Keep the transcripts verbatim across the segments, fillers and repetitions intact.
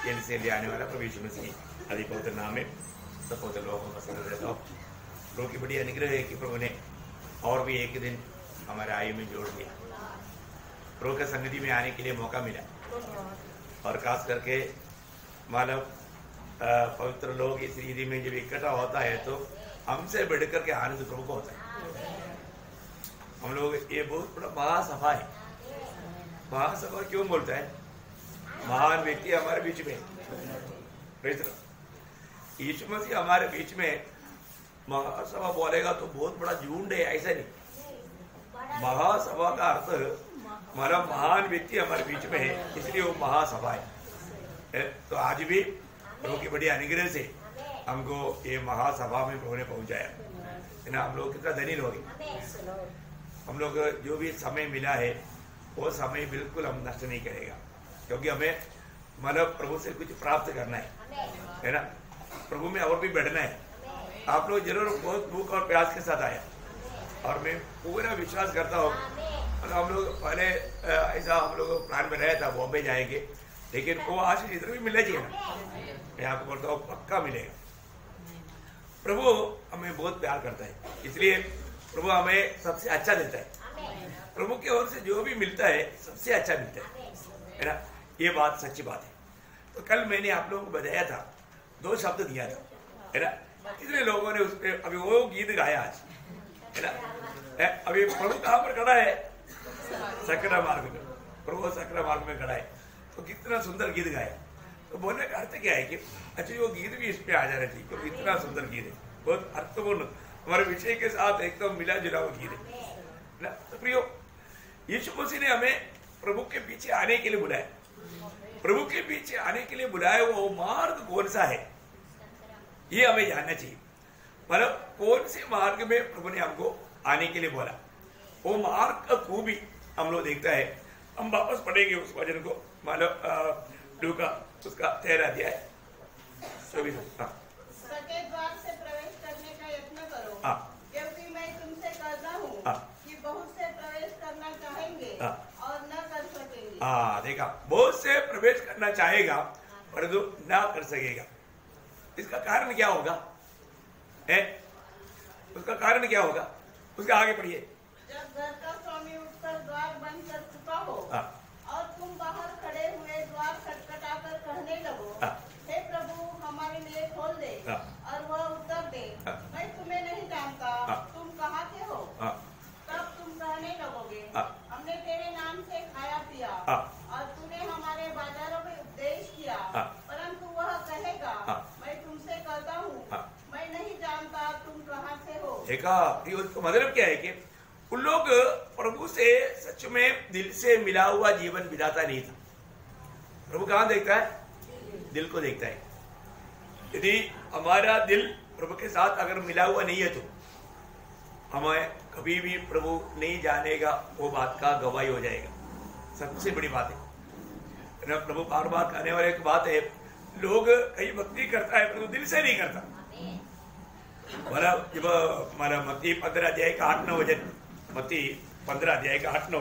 Jail से ले आने वाला प्रभु यीशु मसीह आदि पवित्र नाम में सब पवित्र लोगों को पसंद रहता हूँ। प्रभु की बड़ी अनुग्रह है कि प्रभु ने और भी एक दिन हमारे आयु में जोड़ दिया, प्रभु के संगति में आने के लिए मौका मिला। और खास करके मानव पवित्र लोग इस रीति में जब इकट्ठा होता है तो हमसे बढ़कर के आनंद प्रभु को होता है। हम लोग ये बहुत बड़ा महासभा है। महासभा क्यों बोलता है? महान व्यक्ति हमारे बीच में, यीशु मसीह हमारे बीच में। महासभा बोलेगा तो बहुत बड़ा झुंड है, ऐसा नहीं। महासभा का अर्थ हमारा महान व्यक्ति हमारे बीच में है, इसलिए वो महासभा है। तो आज भी प्रभु की बड़ी अनुग्रह से हमको ये महासभा में प्रभु ने पहुंचाया है ना। हम लोग कितना धनी लोग हैं। हम लोग जो भी समय मिला है वो समय बिल्कुल हम नष्ट नहीं करेगा, क्योंकि हमें मतलब प्रभु से कुछ प्राप्त करना है, है ना। प्रभु में और भी बढ़ना है। आप लोग जरूर बहुत भूख और प्यास के साथ आया, और मैं पूरा विश्वास करता हूँ। हम लोग पहले ऐसा हम लोग प्लान में रहे था बॉम्बे जाएंगे, लेकिन वो आज इधर भी मिलना चाहिए ना। मैं आपको बोलता हूँ पक्का मिलेगा। प्रभु हमें बहुत प्यार करता है, इसलिए प्रभु हमें सबसे अच्छा देता है। प्रभु की ओर से जो भी मिलता है सबसे अच्छा मिलता है, है ना। ये बात सच्ची बात है। तो कल मैंने आप लोगों को बताया था, दो शब्द दिया था, है ना। कितने लोगों ने उस पर अभी वो गीत गाया आज, है ना। अभी प्रभु कहाँ पर खड़ा है? सकरा मार्ग में। प्रभु सकरा मार्ग में खड़ा है, तो कितना सुंदर गीत गाया। तो बोलने का अर्थ क्या है कि अच्छा वो गीत भी इस पे आ जाना चाहिए, क्योंकि इतना सुंदर गीत है, बहुत अर्थपूर्ण, हमारे विषय के साथ एकदम मिला जुला हुआ गीत है ना। तो प्रियो, यीशु मसीह ने हमें प्रभु के पीछे आने के लिए बुलाया। प्रभु के पीछे आने के लिए बुलाया, वो मार्ग कौन सा है ये हमें जानना चाहिए। मतलब कौन से मार्ग में प्रभु ने हमको आने के लिए बोला, वो मार्ग का खूबी हम लोग देखता है। हम वापस पढ़ेंगे उस वचन को, मतलब लूका उसका तेरह अध्याय चौबीस। हाँ, सके द्वार से प्रवेश करने का यत्न करो, हाँ, क्योंकि मैं तुमसे कहता हूँ हाँ, कि बहुत से प्रवेश करना चाहेंगे, हाँ, और न कर सकेंगे। हाँ, देखा, बहुत से प्रवेश करना चाहेगा परंतु ना कर सकेगा। इसका कारण क्या होगा? है उसका कारण क्या होगा? उसके आगे पढ़िए। जब घर का स्वामी उठकर द्वार बंद कर चुका हो, हाँ, और तुम बाहर खड़े हुए द्वार खटखटाकर कहने लगो, हाँ, हे प्रभु हमारे लिए खोल दे, हाँ, और वह उत्तर दे, हाँ, मैं तुम्हें नहीं जानता, हाँ, तुम कहाँ के हो? हाँ, तब तुम कहने लगोगे, हाँ, हमने तेरे नाम से खाया पिया, हाँ, और तूने हमारे बाजारों में उपदेश किया। हाँ, परंतु वह कहेगा, हाँ, मैं तुमसे कहता हूँ, हाँ, मैं नहीं जानता तुम कहाँ से हो। देखा, उसका मतलब क्या है कि उन लोग प्रभु से सच में दिल से मिला हुआ जीवन बिताता नहीं था। प्रभु कहाँ देखता है? दिल को देखता है। यदि हमारा दिल प्रभु के साथ अगर मिला हुआ नहीं है तो हमें कभी भी प्रभु नहीं जानेगा, वो बात का गवाही हो जाएगा। सबसे बड़ी बात है ना। प्रभु बार बार कहने वाले एक बात है, लोग कई भक्ति करता है परंतु दिल से नहीं करता। हमारा जब हमारा मत्ती पंद्रह अध्याय का आठ नौ वचन, मत्ती पंद्रह अध्याय का आठ नौ,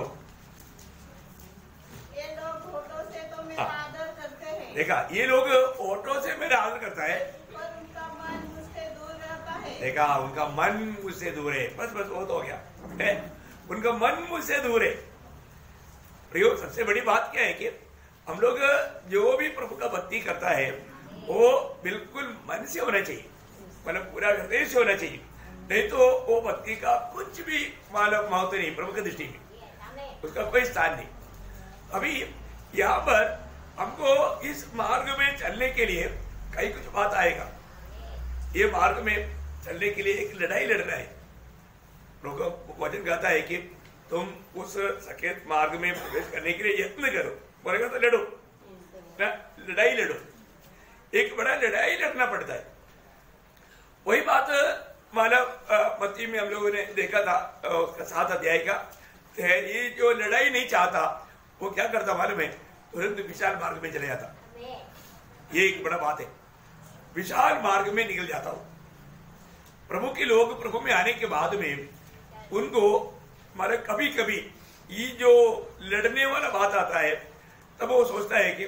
ये लोग होठों से तो मेरा आदर करते हैं, देखा, ये लोग होठों से मेरा आदर करता है, पर उनका मन मुझसे दूर रहता है। देखा, उनका मन मुझसे दूर है। बस बस वो तो हो गया है, उनका मन मुझसे दूर है। प्रियो, सबसे बड़ी बात क्या है कि हम लोग जो भी प्रभु का भक्ति करता है वो बिल्कुल मन से होना चाहिए, मतलब पूरा हृदय से होना चाहिए, नहीं तो वो भक्ति का कुछ भी मालूम महत्व नहीं प्रभु की दृष्टि में, उसका कोई स्थान नहीं। अभी यहाँ पर हमको इस मार्ग में चलने के लिए कई कुछ बात आएगा। ये मार्ग में चलने के लिए एक लड़ाई लड़ना है। प्रभु वचन कहता है कि तुम उस सकेत मार्ग में प्रवेश करने के लिए यत्न करो, बोलेगा तो लड़ो ना, लड़ाई लड़ो। एक बड़ा लड़ाई लड़ना पड़ता है। वही बात मानव मत्ती में हम लोगों ने देखा था, उसका सात अध्याय का। ये जो लड़ाई नहीं चाहता वो क्या करता मालूम है? तुरंत विशाल मार्ग में चले जाता। ये एक बड़ा बात है, विशाल मार्ग में निकल जाता हूं। प्रभु के लोग प्रभु में आने के बाद में उनको मारे कभी कभी ये जो लड़ने वाला बात आता है, तब वो सोचता है कि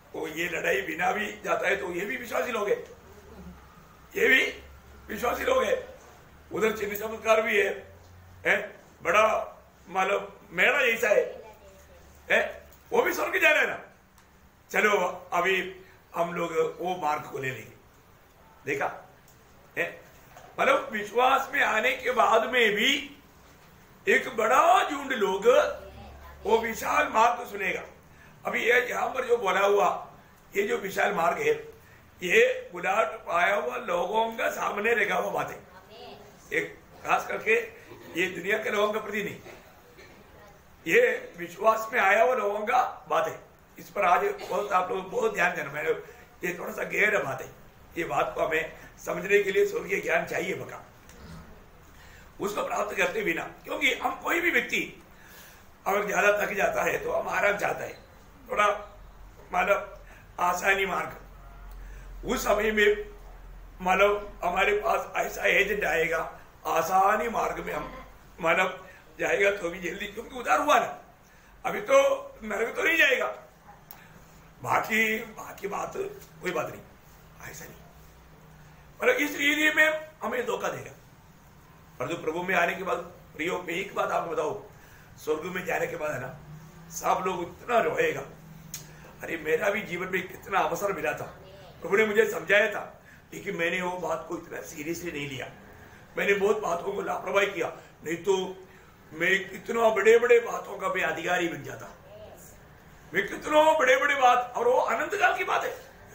तो ये लड़ाई बिना भी जाता है तो ये भी विश्वासी लोग है, ये भी विश्वासी लोग है। उधर चिन्ह चमत्कार भी है, है? बड़ा मतलब मेरा जैसा है, है? वो भी स्वर्ग जा रहा है ना। चलो अभी हम लोग वो मार्ग को ले लेंगे। देखा है, मतलब विश्वास में आने के बाद में भी एक बड़ा झुंड लोग वो विशाल मार्ग को सुनेगा। अभी ये यहाँ पर जो बोला हुआ ये जो विशाल मार्ग है, ये बुलाट पाया हुआ लोगों का सामने रहेगा वो बातें, एक खास करके ये दुनिया के लोगों के प्रति नहीं, ये विश्वास में आया हुआ लोगों का बात है। इस पर आज बहुत आप लोग बहुत ध्यान देना, मैंने ये थोड़ा सा गहरा बात है, ये बात को हमें समझने के लिए स्वर्गीय ज्ञान चाहिए बका, उसको प्राप्त करते बिना। क्योंकि हम कोई भी व्यक्ति अगर ज्यादा थक जाता है तो हम आराम चाहता है, थोड़ा मतलब आसानी मार्ग। उस समय में मतलब हमारे पास ऐसा एजेंट आएगा आसानी मार्ग में हम मतलब जाएगा तो भी जल्दी, क्योंकि उधार हुआ ना, अभी तो नरक तो नहीं जाएगा। बाकी बाकी बात कोई बात नहीं, ऐसा नहीं, मतलब इस रीति में हमें धोखा देगा। पर जो प्रभु में आने के बाद प्रियो में एक बात आपको बताओ, स्वर्ग में जाने के बाद है ना सब लोग इतना रोएगा, अरे मेरा भी जीवन में कितना अवसर मिला था, प्रभु ने मुझे समझाया था, लेकिन मैंने वो बात को इतना सीरियसली नहीं लिया, मैंने बहुत बातों को लापरवाही किया, नहीं तो मैं कितना बड़े बड़े बातों का मैं अधिकारी बन जाता, मैं कितना बड़े बड़े बात, और वो अनंत काल की बात है,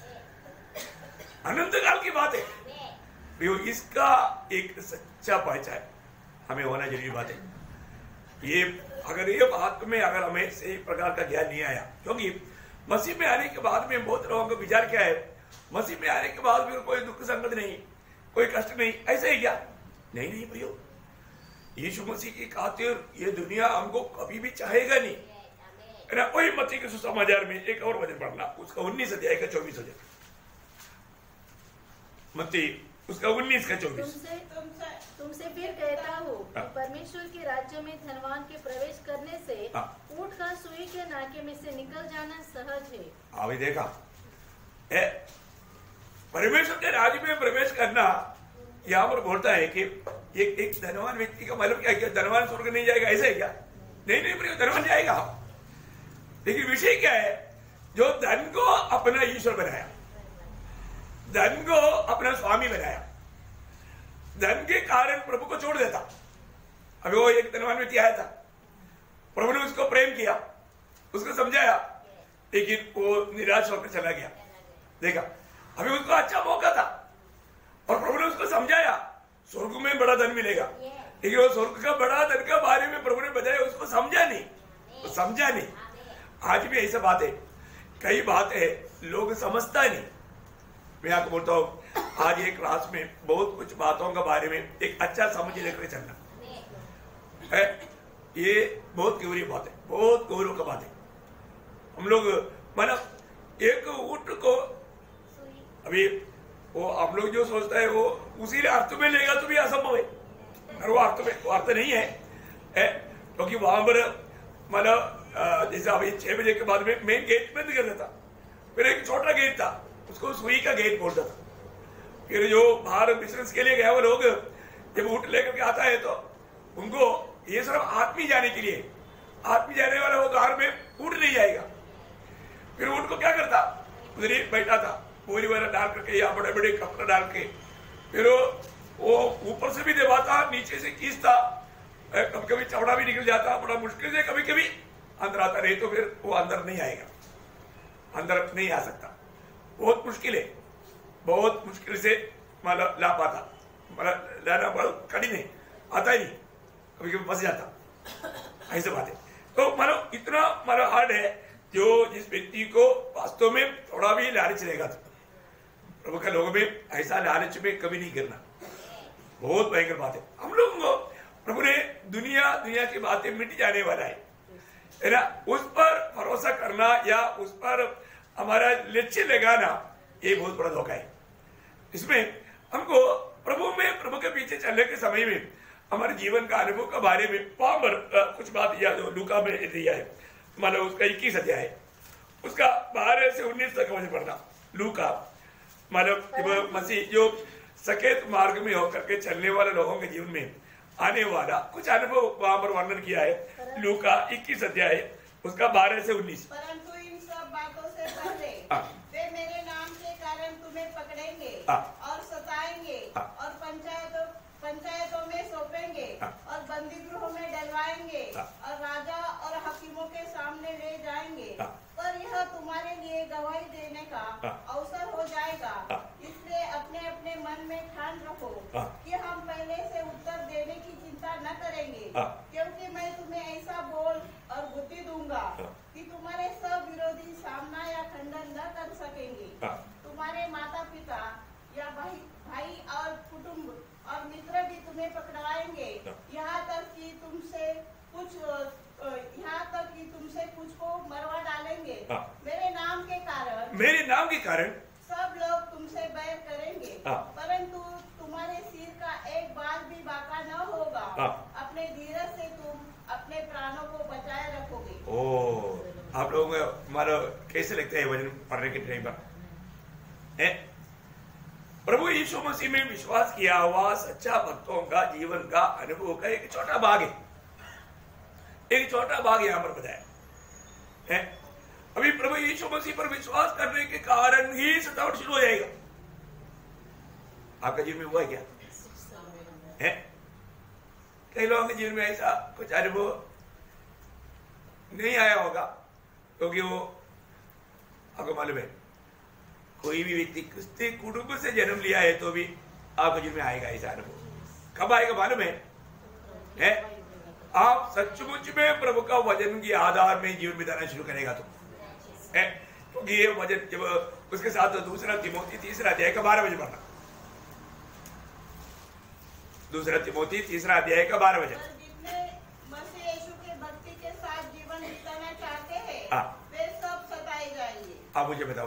अनंत काल की बात है। इसका एक सच्चा पहचान हमें होना जरूरी बात है। ये अगर ये बात में अगर हमें सही प्रकार का ज्ञान नहीं आया, क्योंकि मसीह में आने के बाद में बहुत लोगों का विचार क्या है, मसीह में आने के बाद फिर कोई दुख संकट नहीं, कोई कष्ट नहीं, ऐसा ही क्या? नहीं नहीं भैया, यीशु मसीह की खातिर ये दुनिया हमको कभी भी चाहेगा नहीं, है ना। वही मत्ती के सुसमाचार में एक और वचन पढ़ना, उसका उन्नीस अध्याय का चौबीस वचन, मत्ती उसका उन्नीस का चौबीस। तुमसे तुमसे तुमसे फिर कहता हूँ कि परमेश्वर के राज्य में धनवान के प्रवेश करने से ऊंट का सुई के नाके में से निकल जाना सहज है। अभी देखा है, परमेश्वर के राज्य में प्रवेश करना यहाँ पर बोलता है कि एक एक धनवान व्यक्ति का मतलब क्या, धनवान स्वर्ग नहीं जाएगा ऐसा है क्या? नहीं नहीं, धनवान जाएगा, लेकिन विषय क्या है, जो धन को अपना ईश्वर बनाया, धन को अपना स्वामी बनाया, धन के कारण प्रभु को छोड़ देता। अभी वो एक धनवान व्यक्ति आया था, प्रभु ने उसको प्रेम किया, उसको समझाया, लेकिन वो निराश होकर चला गया। देखा, अभी उसको अच्छा मौका था और प्रभु ने उसको समझाया स्वर्ग में बड़ा धन मिलेगा, लेकिन वो स्वर्ग का बड़ा धन का बारे में प्रभु ने बताया, उसको समझा नहीं, वो समझा नहीं। आज भी ऐसा बात है, कई बात है लोग समझता नहीं। मैं आपको बोलता हूँ, आज एक क्लास में बहुत कुछ बातों के बारे में एक अच्छा समझ लेकर चलना है, ये बहुत गौरव बात है, बहुत गौरव का बात है। हम लोग मतलब एक ऊंट को अभी वो हम लोग जो सोचता है वो उसी अर्थ में लेगा तो भी असंभव है, और वो अर्थ में वो अर्थ नहीं है, क्योंकि तो वहां पर मतलब जैसे अभी छह बजे के बाद में मेन गेट बंद कर देता, फिर एक छोटा गेट था उसको सुई का गेट बोलता था। फिर जो बाहर बिजनेस के लिए गया वो लोग जब ऊंट लेकर के आता है तो उनको ये सिर्फ आदमी जाने के लिए, आदमी जाने वाला वो द्वार में ऊंट नहीं जाएगा। फिर ऊंट को क्या करता, उधर ही बैठा था बोरी वगैरह डाल करके या बड़े बड़े कपड़े डाल के, फिर वो ऊपर से भी दबाता, नीचे से खींचता, कभी कभी चौड़ा भी निकल जाता, बड़ा मुश्किल से कभी कभी अंदर आता, नहीं तो फिर वो अंदर नहीं आएगा, अंदर नहीं आ सकता, बहुत मुश्किल है, बहुत मुश्किल से मतलब ला पाता, मतलब लाना बहुत कठिन है, आता ही नहीं, कभी कभी फंस जाता, ऐसे बात है। तो मतलब इतना मतलब हार्ड है, जो जिस व्यक्ति को वास्तव में थोड़ा भी लालच रहेगा तो प्रभु के लोगों में ऐसा लालच में कभी नहीं करना, बहुत भयंकर बात है। हम लोगों को प्रभु ने दुनिया दुनिया की बातें मिट जाने वाला है, है ना, उस पर भरोसा करना या उस पर हमारा लक्ष्य लगाना, ये बहुत बड़ा धोखा है। इसमें हमको प्रभु में प्रभु के पीछे चलने के समय में हमारे जीवन का अनुभव के बारे में वहां पर कुछ बात याद लूका में दिया है, मतलब उसका इक्कीस अध्याय है, उसका बारह से उन्नीस तक मुझे पढ़ना। लूका मतलब मसीह जो सकेत मार्ग में होकर के चलने वाले लोगों के जीवन में आने वाला कुछ अनुभव वहां पर वर्णन किया है। लूका इक्कीस अध्याय उसका बारह से उन्नीस। परंतु इन सब बातों से पहले वे मेरे नाम के कारण तुम्हें पकड़ेंगे और सताएंगे और पंचायतों पंचायतों में सौंपेंगे और बंदी गृहों में डलवाएंगे और राजा और हकीमों के सामने ले जाएंगे, पर यह तुम्हारे लिए गवाही देने का अवसर हो जाएगा। इसलिए अपने अपने मन में ठान रखो कि हम पहले से उत्तर देने की चिंता न करेंगे, क्योंकि मैं तुम्हें ऐसा बोल और बुद्धि दूंगा कि तुम्हारे सब विरोधी सामना या खंडन न कर सकेंगे। तुम्हारे माता पिता या भाई भाई और कुटुंब और मित्र भी तुम्हें पकड़वाएंगे, यहाँ तक कि तुमसे कुछ यहाँ तक कि तुमसे कुछ को मरवा डालेंगे। मेरे नाम के कारण मेरे नाम के कारण सब लोग तुमसे बैर करेंगे, परंतु तुम्हारे सिर का एक बाल भी बाका न होगा। अपने धीरज से तुम अपने प्राणों को बचाए रखोगे। ओ, आप लोगों को हमारा कैसे लगता है वचन पढ़ने के टाइम पर? प्रभु यीशु मसीह में विश्वास किया हुआ सच्चा भक्तों का जीवन का अनुभव का एक छोटा भाग है, एक छोटा भाग यहाँ पर बताया है। अभी प्रभु यीशु मसीह पर विश्वास करने के कारण ही सतावट शुरू हो जाएगा। आपका जीवन में हुआ है क्या है? कई लोगों के जीवन में ऐसा कुछ अनुभव नहीं आया होगा, क्योंकि वो आपको मालूम है कोई भी व्यक्ति क्रिस्ती कुटुंब से जन्म लिया है तो भी आपके जीवन में आएगा ऐसा अनुभव। कब आएगा मालूम है? है आप सचमुच में प्रभु का वचन के आधार में जीवन बिताना शुरू करेगा तो है, क्योंकि ये वचन जब उसके साथ दूसरा तिमोथी तीसरा अध्याय का बारह बजे पढ़ना। दूसरा तिमोथी तीसरा अध्याय का बारह बजे। जितने मसीह यीशु के भक्ति के साथ जीवन बिताना चाहते हैं वे सब सताए जाएंगे। आप मुझे बताओ,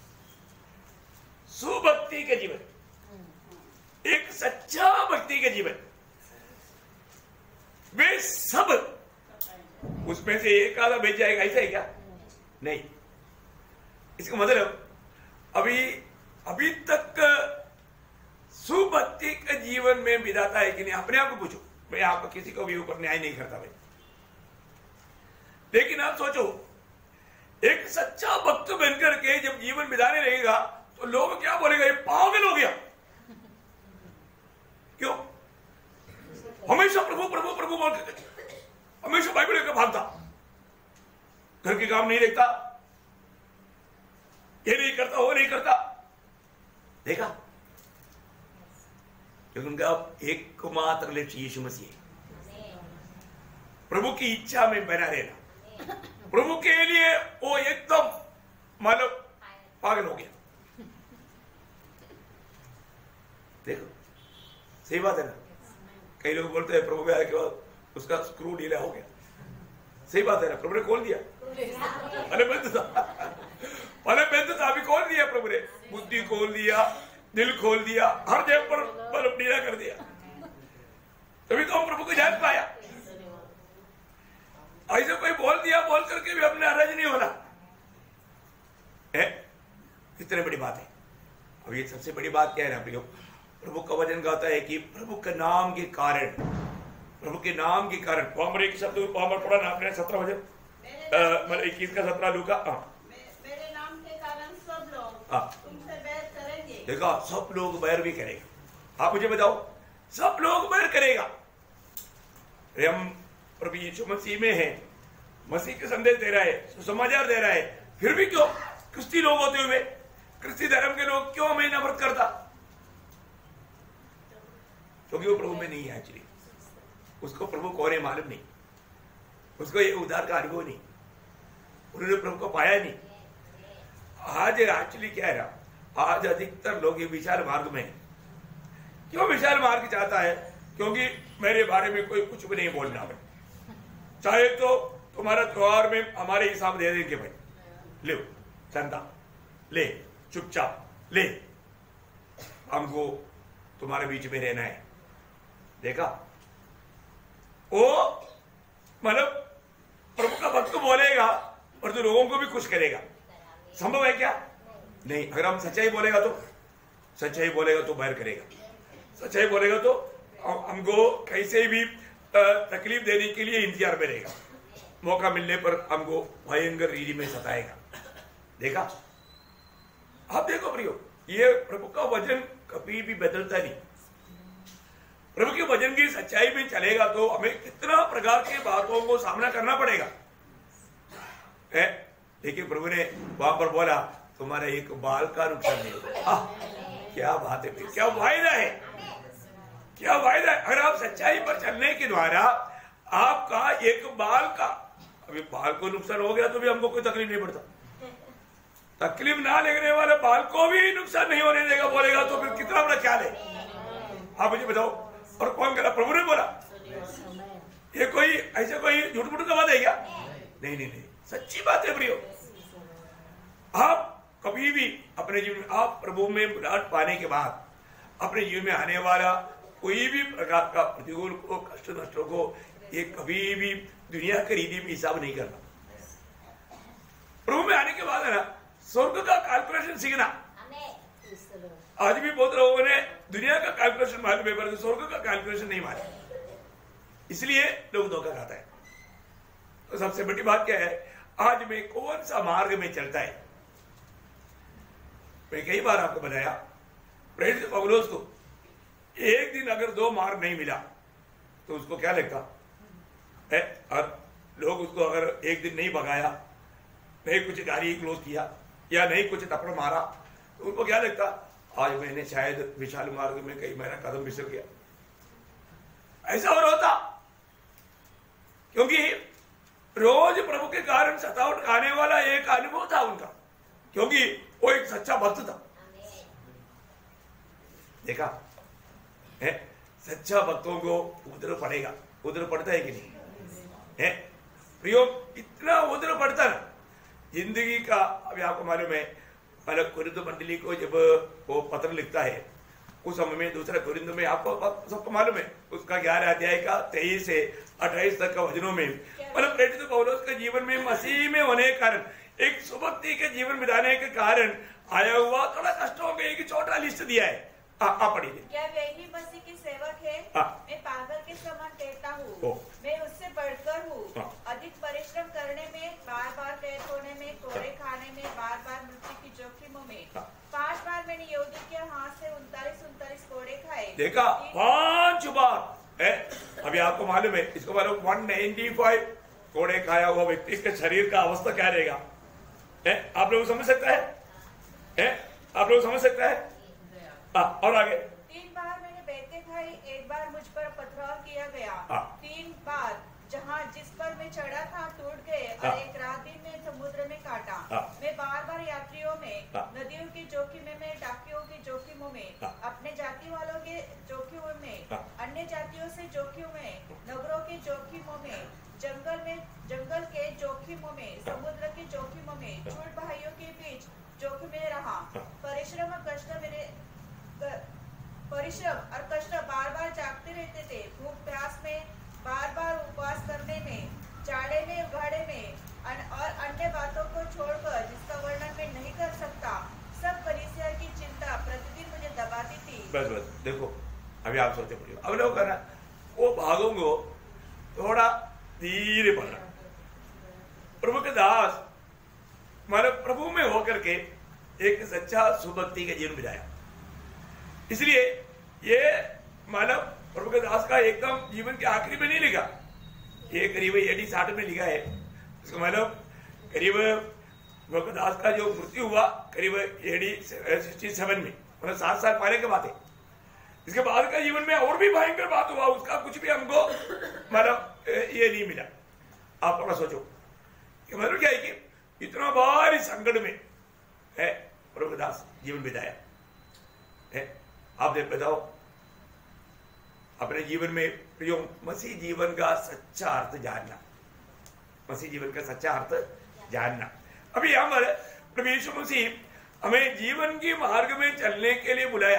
सुभक्ति का जीवन, एक सच्चा भक्ति का जीवन, वे सब उसमें से एक आधा भेज जाएगा ऐसा है क्या? नहीं। इसका मतलब अभी अभी तक सुभक्ति के जीवन में बिताता है कि नहीं? अपने आप को पूछो। मैं आप किसी को भी ऊपर न्याय नहीं करता भाई, लेकिन आप सोचो एक सच्चा भक्त बनकर के जब जीवन बिताने रहेगा तो लोग क्या बोलेगा? ये पागल हो गया। क्यों? हमेशा प्रभु प्रभु प्रभु बोल के हमेशा बाइबल लेकर भागता, घर के काम नहीं देखता, ये नहीं करता वो नहीं करता। देखा? क्योंकि उनका एकमात्र लक्ष्य यीशु मसीह है, प्रभु की इच्छा में बना रहना। प्रभु के लिए वो एकदम मानो पागल हो गया। देखो सही बात है ना? कई लोग बोलते हैं प्रभु में आने के बाद उसका स्क्रू ढीला हो गया। सही बात है ना? प्रभु ने खोल दिया, पहले बंद था, पहले बंद था, अभी खोल दिया प्रभु ने। बुद्धि खोल दिया, दिल खोल दिया, हर जगह पर बल्ब ढीला कर दिया, तभी तो हम प्रभु को जान पाया। ऐसे कोई बोल दिया बोल करके भी हमने नाराज नहीं होना है। कितनी बड़ी बात है। अब ये सबसे बड़ी बात क्या है ना? प्रभु का वचन कहता है कि प्रभु के नाम के कारण, प्रभु के नाम के कारण, वहां पर एक शब्द वहां पर पढ़ा ना आपने सत्रह वचन मतलब इक्कीस का सत्रह लूका। मेरे नाम के कारण सब लोग तुमसे बैर करेंगे। देखा, सब लोग बैर भी करेगा। आप मुझे बताओ, सब लोग बैर करेगा। हम प्रभु यीशु मसीह में है, मसीह के संदेश दे रहा है, सुसमाचार दे रहा है, फिर भी क्यों क्रिस्ती लोग होते हुए क्रिस्ती धर्म के लोग क्यों हमें नफरत करता? क्योंकि वो प्रभु में नहीं है। एक्चुअली उसको प्रभु कौन है मालूम नहीं, उसको ये उद्धार का अनुभव नहीं, उन्होंने प्रभु को पाया नहीं। आज एक्चुअली क्या है ना, आज अधिकतर लोग ये विशाल मार्ग में। क्यों विशाल मार्ग चाहता है? क्योंकि मेरे बारे में कोई कुछ भी नहीं बोलना है, चाहे तो तुम्हारा त्योहार में हमारे हिसाब दे देंगे भाई, ले चंदा ले, चुपचाप ले, हमको तुम्हारे बीच में रहना है। देखा, वो मतलब प्रभु का भक्त बोलेगा और तो लोगों को भी खुश करेगा। संभव है क्या? नहीं। अगर हम सच्चाई बोलेगा तो सच्चाई बोलेगा तो बैर करेगा, सच्चाई बोलेगा तो हमको कैसे भी तकलीफ देने के लिए इंतजार में रहेगा, मौका मिलने पर हमको भयंकर रीति में सताएगा। देखा? आप देखो प्रियो, ये प्रभु का वचन कभी भी बदलता नहीं। प्रभु के वचन की सच्चाई में चलेगा तो हमें कितना प्रकार की बातों को सामना करना पड़ेगा है? लेकिन प्रभु ने वहां पर बोला तुम्हारा एक बाल का नुकसान नहीं होगा। क्या बात है, क्या वायदा है, क्या वायदा है। अगर आप सच्चाई पर चलने के द्वारा आपका एक बाल का, अभी बाल को नुकसान हो गया तो भी हमको कोई तकलीफ नहीं पड़ता, तकलीफ ना लगने वाले बाल को भी नुकसान नहीं होने देगा बोलेगा तो फिर कितना बड़ा ख्याल है। आप मुझे बताओ। और कौन करा? प्रभु ने बोला। ये कोई ऐसे कोई झूठ मूठ का बात है क्या? नहीं नहीं नहीं, सच्ची बात है प्रियो। आप कभी भी अपने जीवन में, आप प्रभु में बुलाहट पाने के बाद अपने जीवन में आने वाला कोई भी प्रकार का प्रतिकूल को, कष्ट नष्टों को, ये कभी भी दुनिया के रीति में हिसाब नहीं करना। प्रभु में आने के बाद है ना, स्वर्ग का कैलकुलेशन सीखना। आज भी बहुत लोगों ने दुनिया का कैलकुलेशन मालूम है पर स्वर्ग का कैलकुलेशन नहीं मालूम, इसलिए लोग धोखा खाता है। तो सबसे बड़ी बात क्या है, आज में कौन सा मार्ग में चलता है। मैं कई बार आपको बताया, प्रेरित पौलुस को एक दिन अगर दो मार्ग नहीं मिला तो उसको क्या लगता है? और लोग उसको अगर एक दिन नहीं भगाया, नहीं कुछ गाड़ी क्लोज किया या नहीं कुछ थप्पड़ मारा तो उनको क्या लगता? आज मैंने शायद विशाल मार्ग में कहीं मेरा कदम फिसल गया। ऐसा और होता, क्योंकि रोज प्रभु के कारण सतावट खाने वाला एक अनुभव था उनका, क्योंकि वो एक सच्चा भक्त था। देखा है? सच्चा भक्तों को उधर पड़ेगा, उधर पड़ता है कि नहीं है प्रियो? इतना उधर पड़ता ना जिंदगी का। अभी आपको मालूम है, पहले कुरिन्थ मंडली को जब वो पत्र लिखता है उस समय में, दूसरा कुरिन्थ में आपको सबको मालूम है उसका ग्यारह अध्याय का तेईस से अट्ठाईस तक का वचनों में, मतलब प्रेरित पौलुस के जीवन में मसीह में होने के कारण, एक सुभक्ति के जीवन बिताने के कारण आया हुआ थोड़ा कष्टों का एक छोटा लिस्ट दिया है। आप पढ़िए। क्या वही मसीह की सेवक है? मैं पागल के समान कहता हूँ, मैं उससे बढ़कर हूँ। अधिक परिश्रम करने में, बार बार कैद होने में, कोड़े खाने में, बार बार मृत्यु की जोखिमों में। पांच बार मैंने यहूदी के हाथ से उनतालीस उनतालीस कोड़े खाए। देखा? पांच बार है। अभी आपको मालूम है, इसको मालूम वन नाइन्टी फाइव कोड़े खाया हुआ व्यक्ति के शरीर का अवस्था क्या रहेगा? है? आप लोग समझ सकता है? है? आप लोग समझ सकता है? आ, और आगे। तीन बार मैंने बैठे खाई, एक बार मुझ पर पथराव किया गया। आ, तीन बार जहाँ जिस पर मैं चढ़ा था टूट गए और एक रात दिन में समुद्र में काटा। आ, मैं बार बार यात्रियों में, नदियों के जोखिम में, डाकियों के जोखिमों में, आ, अपने जाति वालों के जोखिमों में, अन्य जातियों से जोखिम में, नगरों के जोखिमों में, जंगल में जंगल के जोखिमों में, समुद्र के जोखिमों में, झूठ भाइयों के बीच जोखिम में रहा। परिश्रम और कष्ट मेरे परिश्रम और कष्ट बार बार जागते रहते थे। भूख प्यास में, बार बार उपवास करने में, जाड़े में, उघाड़े में, अन, और अन्य बातों को छोड़कर जिसका वर्णन मैं नहीं कर सकता, सब कलीसिया की चिंता प्रतिदिन मुझे दबाती थी। बस बस देखो, अभी आप सोचते पड़िए। अब लोग कहना वो भागों को थोड़ा धीरे पढ़ना। प्रभु के दास मतलब प्रभु में होकर के एक सच्चा सुभक्ति का जीवन बिताया, इसलिए ये मानव प्रभु के दास का एकदम जीवन के आखिरी में नहीं लिखा। ये करीब एडी साठ में लिखा है। इसका मतलब करीब प्रभु के दास का जो मृत्यु हुआ करीब एडी सिक्सटी सेवन में, मतलब सात साल पहले की बात है। इसके बाद का जीवन में और भी भयंकर बात हुआ, उसका कुछ भी हमको मतलब ये नहीं मिला। आप थोड़ा सोचो मतलब क्या है कि इतना भारी संकट में है प्रभु के दास जीवन बिताया है। आप देख बताओ अपने जीवन में प्रियो मसीह जीवन का सच्चा अर्थ जानना, मसीह जीवन का सच्चा अर्थ जानना। अभी यहाँ पर प्रभु यीशु मसीह हमें जीवन के मार्ग में चलने के लिए बुलाया,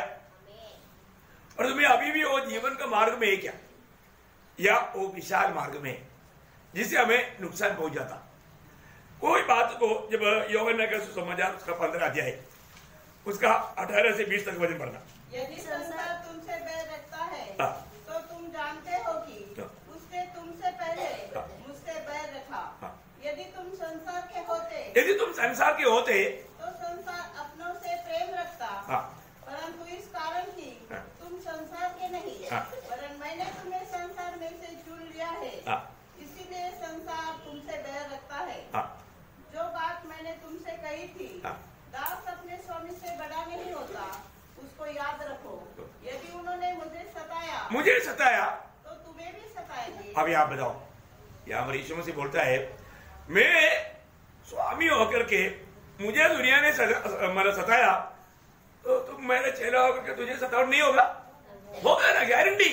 और तुम्हें अभी भी वो जीवन का मार्ग में है क्या, या वो विशाल मार्ग में जिससे हमें नुकसान पहुंच जाता। कोई बात को जब यौवन ने सुसमाचार उसका पंद्रह अध्याय उसका अठारह से बीस तक वचन पढ़ना। यदि संसार तुमसे बैर रखता है तो तुम जानते हो कि उसने तुमसे पहले मुझसे बैर रखा। यदि तुम संसार के होते यदि तुम संसार के होते तो संसार अपनों से प्रेम रखता, परंतु इस कारण की तुम संसार के नहीं, वरन मैंने तुम्हें संसार में से चुन लिया है, इसीलिए संसार तुमसे बैर रखता है। जो बात मैंने तुमसे कही थी, दास अपने स्वामी से बड़ा नहीं होता, उसको याद रखो। यदि उन्होंने मुझे सताया मुझे सताया तो तुम्हें भी सताएंगे। अभी आप बताओ, यहाँ यीशु मसीह बोलता है मैं स्वामी होकर के मुझे दुनिया ने मतलब सताया तो तुम मेरे चेला होकर के तुझे सतावट नहीं होगा? होगा ना, गारंटी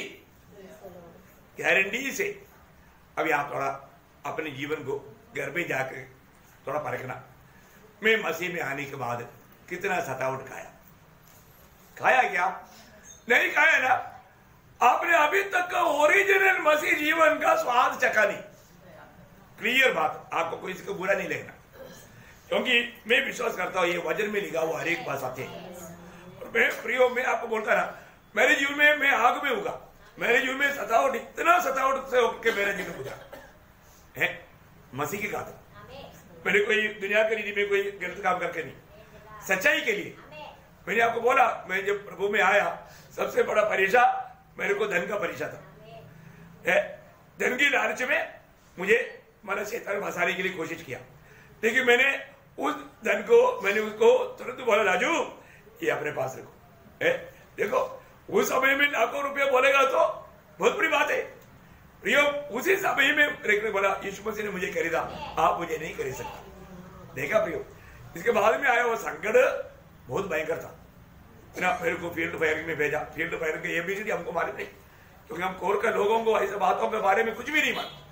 गारंटी से। अभी आप थोड़ा अपने जीवन को घर में जाकर थोड़ा परखना। मैं मसीह में आने के बाद कितना सतावट खाया खाया क्या? नहीं खाया ना। आपने अभी तक का ओरिजिनल मसीह जीवन का स्वाद चखा नहीं। क्लियर बात, आपको कोई इसको बुरा नहीं लगना, क्योंकि मैं विश्वास करता हूं ये वचन में लिखा हुआ हर एक बात आते हैं। और मैं प्रियो मैं आपको बोलता ना, मेरे जीवन में मैं आग में होगा, मेरे जीवन में सतावट इतना सतावट से होकर मेरा जीवन गुजरा है मसीह के खातिर। मैंने कोई दुनिया के रीति में कोई गलत काम करके नहीं, सच्चाई के लिए। मैंने आपको बोला मैं जब प्रभु में आया सबसे बड़ा परीक्षा मेरे को धन का परीक्षा था। धन की लालच में मुझे माना शैतान फंसाने के लिए कोशिश किया, लेकिन मैंने उस धन को मैंने उसको तुरंत बोला राजू ये अपने पास रखो। ए, देखो उस समय में लाखों रुपया बोलेगा तो बहुत बड़ी बात है प्रियो। उसी समय में बोला यीशु मसीह ने मुझे खरीदा, आप मुझे नहीं खरीद सकते। देखा प्रियो, इसके बाद में आया वो संकट बहुत भयंकर था ना। मेरे को फील्ड फायरिंग में भेजा। फील्ड फायरिंग के एबीसीडी हमको मालूम नहीं, क्योंकि हम कोर के लोगों को ऐसे बातों के बारे में कुछ भी नहीं मालूम।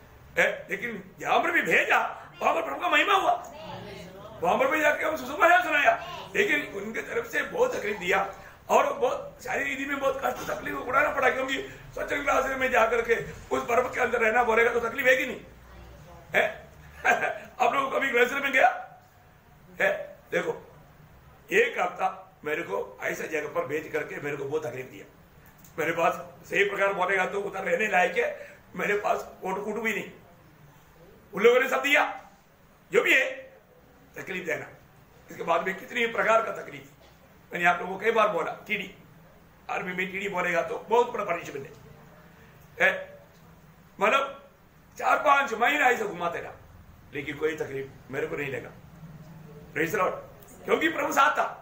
लेकिन जहां पर भी भेजा वहां पर प्रभु का महिमा हुआ, वहां पर भी जाके हम सुसमाचार सुनाया। लेकिन उनके तरफ से बहुत तकलीफ दिया और बहुत सारी रीति में बहुत कष्ट तकलीफ उड़ाना पड़ा, क्योंकि सत्संग क्लास में जाकर के उस पर्व के अंदर रहना बोलेगा तो तकलीफ है कि नहीं है? आप लोग कभी ग्लेशियर में गया है? देखो एक हफ्ता मेरे को ऐसा जगह पर भेज करके मेरे को बहुत तकलीफ दिया। मेरे पास सही प्रकार बोलेगा तो उधर रहने लायक है, मेरे पास कोट कूट भी नहीं। उन लोगों ने सब दिया जो भी है, तकलीफ देना। इसके बाद में कितनी प्रकार का तकलीफ मैंने आप लोगों को कई बार बोला। टीडी आर्मी में टीडी बोलेगा तो बहुत बड़ा पनिशमेंट है। मतलब चार पांच महीना ऐसे घुमाते रहा, लेकिन कोई तकलीफ मेरे को नहीं लगा। प्रेज़ द लॉर्ड, क्योंकि प्रभु साथ था।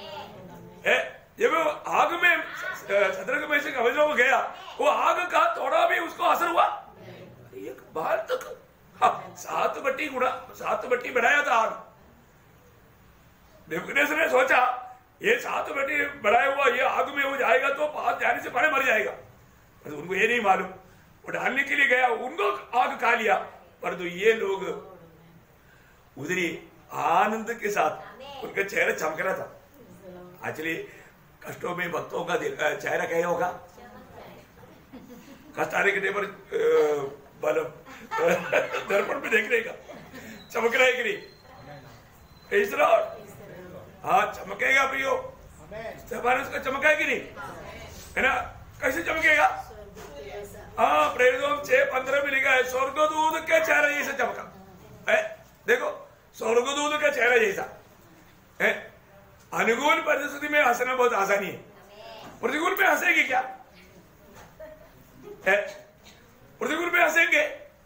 जब वो आग में सदरक में से कवचों में गया, वो आग का थोड़ा भी उसको असर हुआ एक बार तक। हाँ, सात बट्टी गुड़ा सात बट्टी बढ़ाया था आग। नेबूकदनेस्सर ने सोचा ये सात बट्टी बढ़ाया हुआ ये आग में हो जाएगा तो पास जाने से पहले मर जाएगा, पर उनको ये नहीं मालूम। वो ढालने के लिए गया, उनको आग खा लिया, पर तो ये लोग उधरी आनंद के साथ उनका चेहरा चमक रहा था। एक्चुअली कष्टों में भक्तों का चेहरा क्या होगा? कष्ट आने के पर दर्पण में देखने का चमक रहा है कि नहीं? इस हाँ चमकेगा प्रियो, उसका चमका है कि नहीं है ना? कैसे चमकेगा? हाँ प्रेरितों छह पंद्रह में लिखा है स्वर्गदूत के चेहरे जैसा चमका है। देखो स्वर्गदूत का चेहरा जैसा है। अनुकूल परिस्थिति में हंसना बहुत आसानी है, प्रतिकूल में हंसेगी क्या है? प्रतिकूल में हंसेंगे,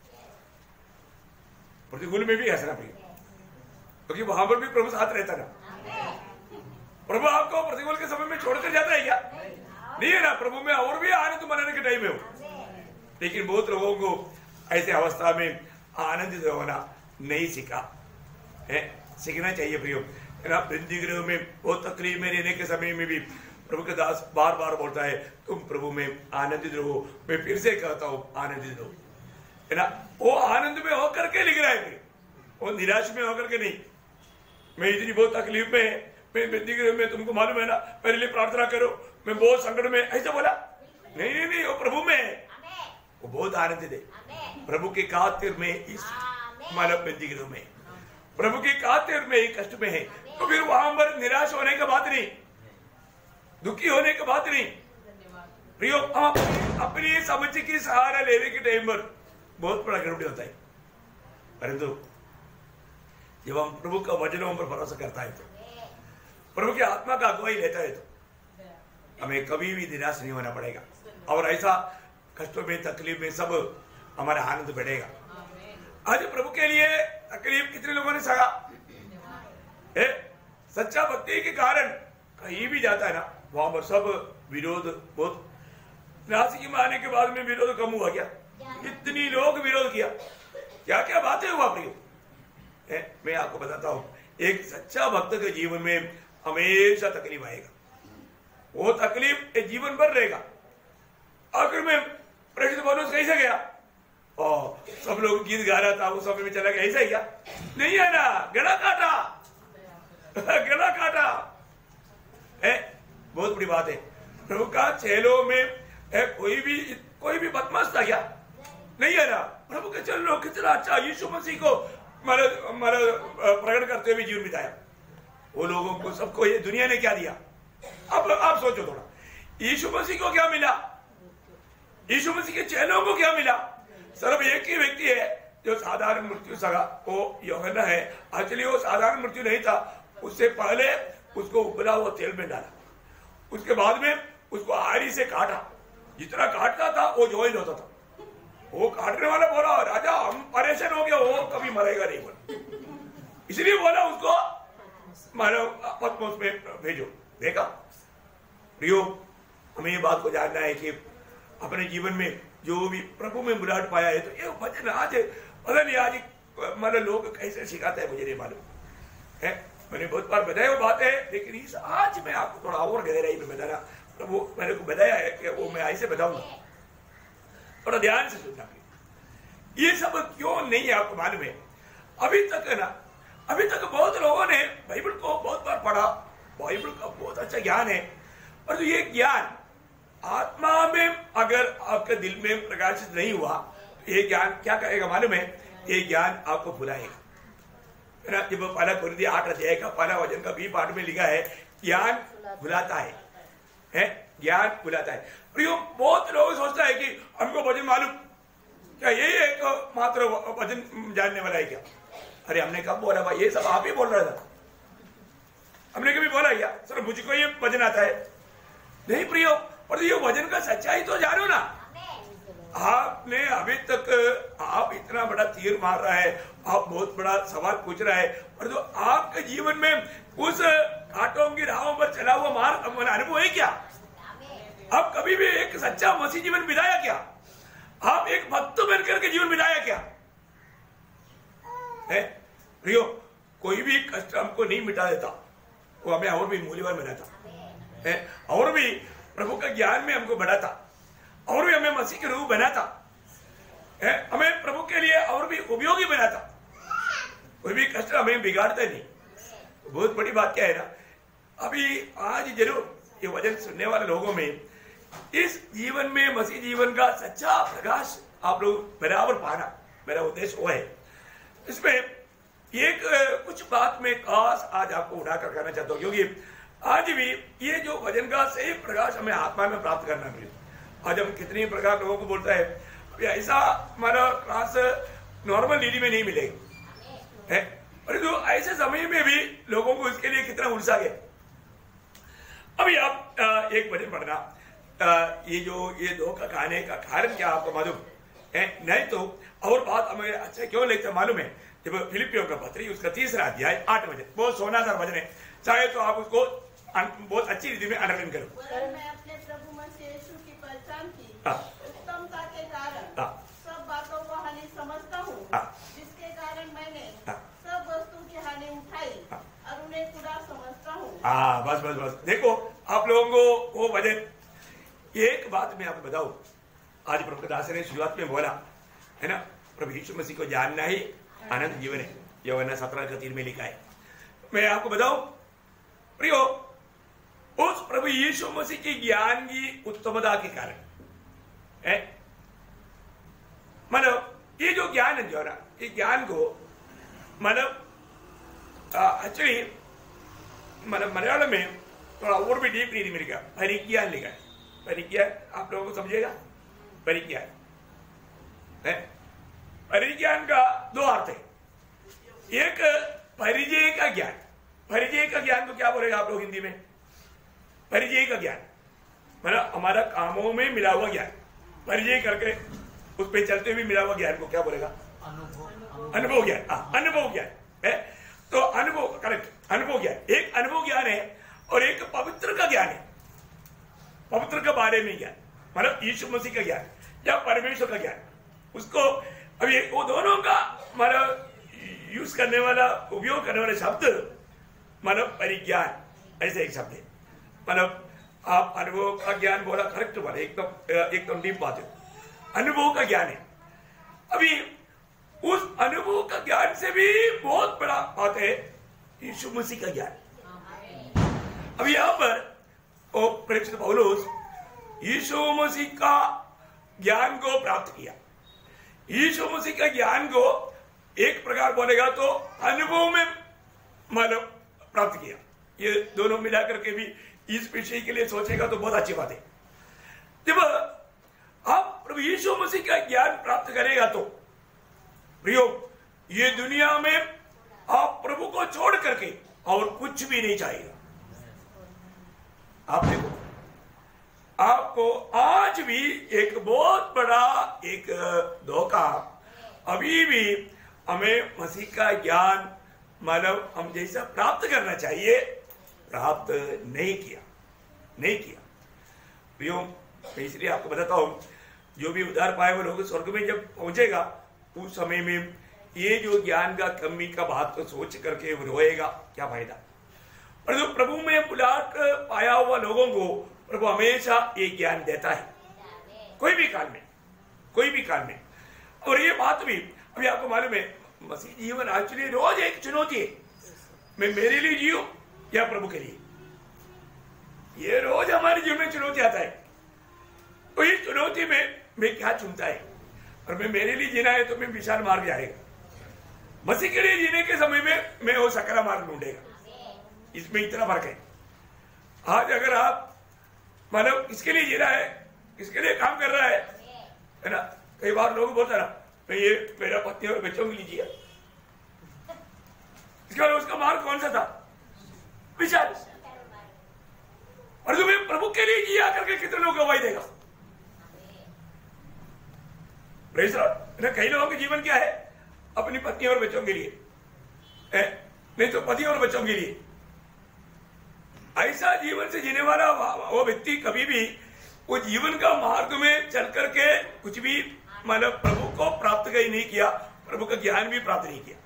प्रतिकूल में भी हंसना पड़ेगा, क्योंकि वहां पर भी प्रभु साथ रहता ना। प्रभु आपको प्रतिकूल के समय में छोड़कर जाता है क्या? नहीं है ना। प्रभु में और भी आनंद मनाने के टाइम में हो, लेकिन बहुत लोगों को ऐसे अवस्था में आनंदित होना नहीं सीखा है। सीखना चाहिए प्रियो, है ना। बंदीगृह में बहुत तकलीफ में रहने के समय में भी प्रभु के दास बार बार बोलता है तुम प्रभु में आनंदित रहो। मैं फिर से कहता हूँ आनंदित रहो, है ना। वो आनंद में होकर के लिख रहा है, वो निराश में होकर के नहीं। मैं इतनी बहुत तकलीफ में मैं बंदीगृह में, तुमको मालूम है ना, मेरे लिए प्रार्थना करो, मैं बहुत संकट में, ऐसा बोला नहीं नहीं नहीं। वो प्रभु में वो बहुत आनंदित है, प्रभु के खातिर में इस मानव बंदीगृह में प्रभु की खातिर में ही कष्ट में है, तो फिर वहां पर निराश होने की बात नहीं, दुखी होने की बात नहीं। प्रियो, हम अपनी समझ की सहारा लेने के टाइम पर बहुत बड़ा गड़बड़ी होता है, परंतु जब हम प्रभु का वचनों पर भरोसा करता है, तो प्रभु की आत्मा का अगुवाई लेता है, तो हमें कभी भी निराश नहीं होना पड़ेगा। और ऐसा कष्टों में, तकलीफ में सब हमारा आनंद बढ़ेगा। आज प्रभु के लिए तकलीफ कितने लोगों ने सहा है? सच्चा भक्ति के कारण कहीं भी जाता है ना, वहां पर सब विरोध, बहुत नासिक में आने के बाद में विरोध कम हुआ क्या? इतनी लोग विरोध किया, क्या क्या बातें हुआ प्रियो। मैं आपको बताता हूं, एक सच्चा भक्त के जीवन में हमेशा तकलीफ आएगा, वो तकलीफ एक जीवन भर रहेगा। आखिर में प्रेषित पौलुस कैसे गया? और सब लोग गीत गा रहा था, उस समय में चला गया, ऐसा ही क्या? नहीं है ना, गला काटा गला काटा है। बहुत बड़ी बात है। प्रभु का चेलों में है, कोई भी कोई भी बदमाश था क्या? नहीं है ना। प्रभु के चेलों कितना अच्छा यीशु मसीह को प्रकट करते हुए जीवन बिताया। वो लोगों को, सबको ये दुनिया ने क्या दिया? अब आप सोचो थोड़ा, यीशु मसीह को क्या मिला? यीशु मसीह के चेलों को क्या मिला? सिर्फ एक ही व्यक्ति है जो साधारण मृत्यु सगा, वो यूहन्ना है। एक्चुअली वो साधारण मृत्यु नहीं था, उससे पहले उसको उबला हुआ तेल में डाला, उसके बाद में उसको आरी से काटा, जितना काटता था वो ज्वाइन होता था। वो काटने वाला बोला, राजा हम परेशान हो गया, वो कभी मरेगा नहीं बोला, इसलिए बोला उसको मानो पद्मोस में भेजो। देखा प्रियो, हमें ये बात को जानना है कि अपने जीवन में जो भी प्रभु में बुलाहट पाया है, तो ये वचन आज पता नहीं आज मतलब लोग कैसे सिखाते हैं, मुझे नहीं मालूम है। मैंने बहुत बार बताया वो बात है, लेकिन इस आज मैं आपको थोड़ा और गहराई में बताना, प्रभु मैंने को बताया है कि वो मैं ऐसे बताऊंगा, थोड़ा ध्यान से सुनना। ये सब क्यों नहीं है आपको मालूम है? अभी तक है ना, अभी तक बहुत लोगों ने बाइबल को बहुत बार पढ़ा, बाइबल का बहुत अच्छा ज्ञान है, और तो ये ज्ञान आत्मा में अगर आपके दिल में प्रकाशित नहीं हुआ, ये ज्ञान क्या करेगा मालूम है? ये ज्ञान आपको भुलाएगा। जब पहला कुरिन्थी आठ अध्याय का पहला वचन का बी पाठ में लिखा है, ज्ञान भुलाता है, है? ज्ञान भुलाता है। प्रियो, बहुत लोग सोचता है कि हमको वचन मालूम, क्या यही एक मात्र वचन जानने वाला है क्या? अरे हमने कब बोला भाई? ये सब आप ही बोल रहा था, हमने कभी बोला क्या सर मुझको ये वचन आता है? नहीं प्रियो, और ये वचन का सच्चाई तो जानो ना। आपने अभी तक आप इतना बड़ा तीर मार रहा है, आप बहुत बड़ा सवाल पूछ रहा है, और जो आपके जीवन में उस कांटों की राहों पर चला हुआ मार्ग अनुभव है क्या? आप कभी भी एक सच्चा मसीह जीवन बिताया क्या? आप एक भक्त बनकर के जीवन बिताया क्या है? प्रियो, कोई भी कष्ट हमको नहीं मिटा देता, वो हमें और भी मूल्यवान बनाता है, और भी प्रभु का ज्ञान में हमको बढ़ाता, और भी हमें मसीह के रूप बनाता है, हमें प्रभु के लिए और भी उपयोगी बनाता। कोई भी कष्ट हमें बिगाड़ता नहीं। तो बहुत बड़ी बात क्या है ना, अभी आज जरूर ये वचन सुनने वाले लोगों में इस जीवन में मसीह जीवन का सच्चा प्रकाश आप लोग बराबर पाना, मेरा उद्देश्य वो है। इसमें एक कुछ बात में खास आज आपको उठाकर करना चाहता हूँ, क्योंकि आज भी ये जो वचन का सही प्रकाश हमें आत्मा में प्राप्त करना मिले। आज हम कितनी प्रकार लोगों को बोलता है, ऐसा हमारा क्लास नॉर्मल डीडी में नहीं मिलेगा है, और जो ऐसे समय में भी लोगों को इसके लिए कितना उलझा गया। अभी आप आ, एक वचन पढ़ना, आ, ये जो ये धोखा खाने का कारण क्या आपको मालूम है? नहीं तो और बात हमें अच्छा क्यों लगता मालूम है? जब फिलिपियों का पत्री उसका तीसरा अध्याय आठ वचन, बहुत सोनादार वचन है, चाहे तो आप उसको बहुत अच्छी रीति में अंडरलाइन करो। मैं अपने प्रभु मसीह यीशु की पहचान की उत्तमता के कारण सब बातों को हानि समझता हूँ, जिसके कारण मैंने सब वस्तु की हानि उठाई और उन्हें खुदा समझता हूँ। हाँ बस बस बस, देखो आप लोगों को वो वजन, एक बात मैं आपको बताऊं, आज प्रभु दास ने शुरुआत में बोला है ना, प्रभु यीशु मसीह को जानना ही आनंद जीवन है, यूहन्ना सत्रह का तीन में लिखा है। मैं आपको बताऊं प्रियो, उस प्रभु यीशु मसीह की ज्ञान की उत्तमता के कारण है, मतलब ये जो ज्ञान है जो ना, ये ज्ञान को मतलब एक्चुअली मतलब मलयालम में थोड़ा और भी डीप रीडिंग मिलेगा, परिज्ञान लिखा है। परिज्ञान आप लोगों को समझिएगा, परिज्ञान है। परिज्ञान का दो अर्थ है, एक परिचय का ज्ञान। परिचय का ज्ञान तो क्या बोलेगा आप लोग हिंदी में? परिचय का ज्ञान मतलब हमारा कामों में मिला हुआ ज्ञान, परिचय करके उस पे चलते हुए मिला हुआ ज्ञान को क्या बोलेगा? अनुभव ज्ञान। अनुभव ज्ञान है। तो अनुभव, करेक्ट, अनुभव ज्ञान। एक अनुभव ज्ञान है और एक पवित्र का ज्ञान है। पवित्र के बारे में ज्ञान मतलब यीशु मसीह का ज्ञान या परमेश्वर का ज्ञान। उसको अभी वो दोनों का मतलब यूज करने वाला, उपयोग करने वाला शब्द मतलब परिज्ञान, ऐसे एक शब्द है। मतलब आप अनुभव का ज्ञान बोला, करेक्ट बोला, एकदम एकदम डीप बात है। अनुभव का ज्ञान है। अभी उस अनुभव का ज्ञान से भी बहुत बड़ा बात है यीशु मसीह का ज्ञान। अभी यहां पर ओ प्रेषित पौलुस यीशु मसीह का ज्ञान को प्राप्त किया। यीशु मसीह का ज्ञान को एक प्रकार बोलेगा तो अनुभव में मतलब प्राप्त किया। ये दोनों मिलाकर के भी इस विषय के लिए सोचेगा तो बहुत अच्छी बात है। जब आप प्रभु यीशु मसीह का ज्ञान प्राप्त करेगा तो प्रियो, ये दुनिया में आप प्रभु को छोड़ करके और कुछ भी नहीं चाहेगा। आप देखो, आपको आज भी एक बहुत बड़ा एक धोखा, अभी भी हमें मसीह का ज्ञान मतलब हम जैसा प्राप्त करना चाहिए प्राप्त नहीं किया, नहीं किया। प्रियो, मैं इसलिए आपको बताता हूं, जो भी उद्धार पाए हुए लोग स्वर्ग में जब पहुंचेगा उस समय में ये जो ज्ञान का कमी का बात को सोच करके रोएगा, क्या फायदा। और जो प्रभु में बुलाट पाया हुआ लोगों को प्रभु हमेशा ये ज्ञान देता है, कोई भी काल में, कोई भी काल में। और ये बात भी अभी आपको मालूम है, मसीह जीवन एक्चुअली रोज एक चुनौती है। मैं मेरे लिए जीऊं या प्रभु के लिए, ये रोज हमारे जीवन में चुनौती आता है। तो इस चुनौती में मैं क्या चुनता है, और मैं मेरे लिए जीना है तो मैं विशाल मार्ग जाएगा। मसीह के लिए जीने के समय में मैं वो सकरा मार्ग ढूंढेगा। इसमें इतना फर्क है। आज अगर आप मतलब इसके लिए जी रहा है, इसके लिए काम कर रहा है, है ना, कई बार लोग बोलते हैं ना, मैं ये मेरा पत्नी और बच्चों के लिए जिया, इसके बाद उसका मार्ग कौन सा था? विशाल। और तुम्हें प्रभु के लिए जिया करके कितने लोग गवाही देगा? Praise lord. कई लोगों के जीवन क्या है? अपनी पत्नी और बच्चों के लिए है, नहीं तो पति और बच्चों के लिए। ऐसा जीवन से जीने वाला वो व्यक्ति कभी भी वो जीवन का मार्ग में चल करके कुछ भी मतलब प्रभु को प्राप्त ही नहीं किया, प्रभु का ज्ञान भी प्राप्त नहीं किया।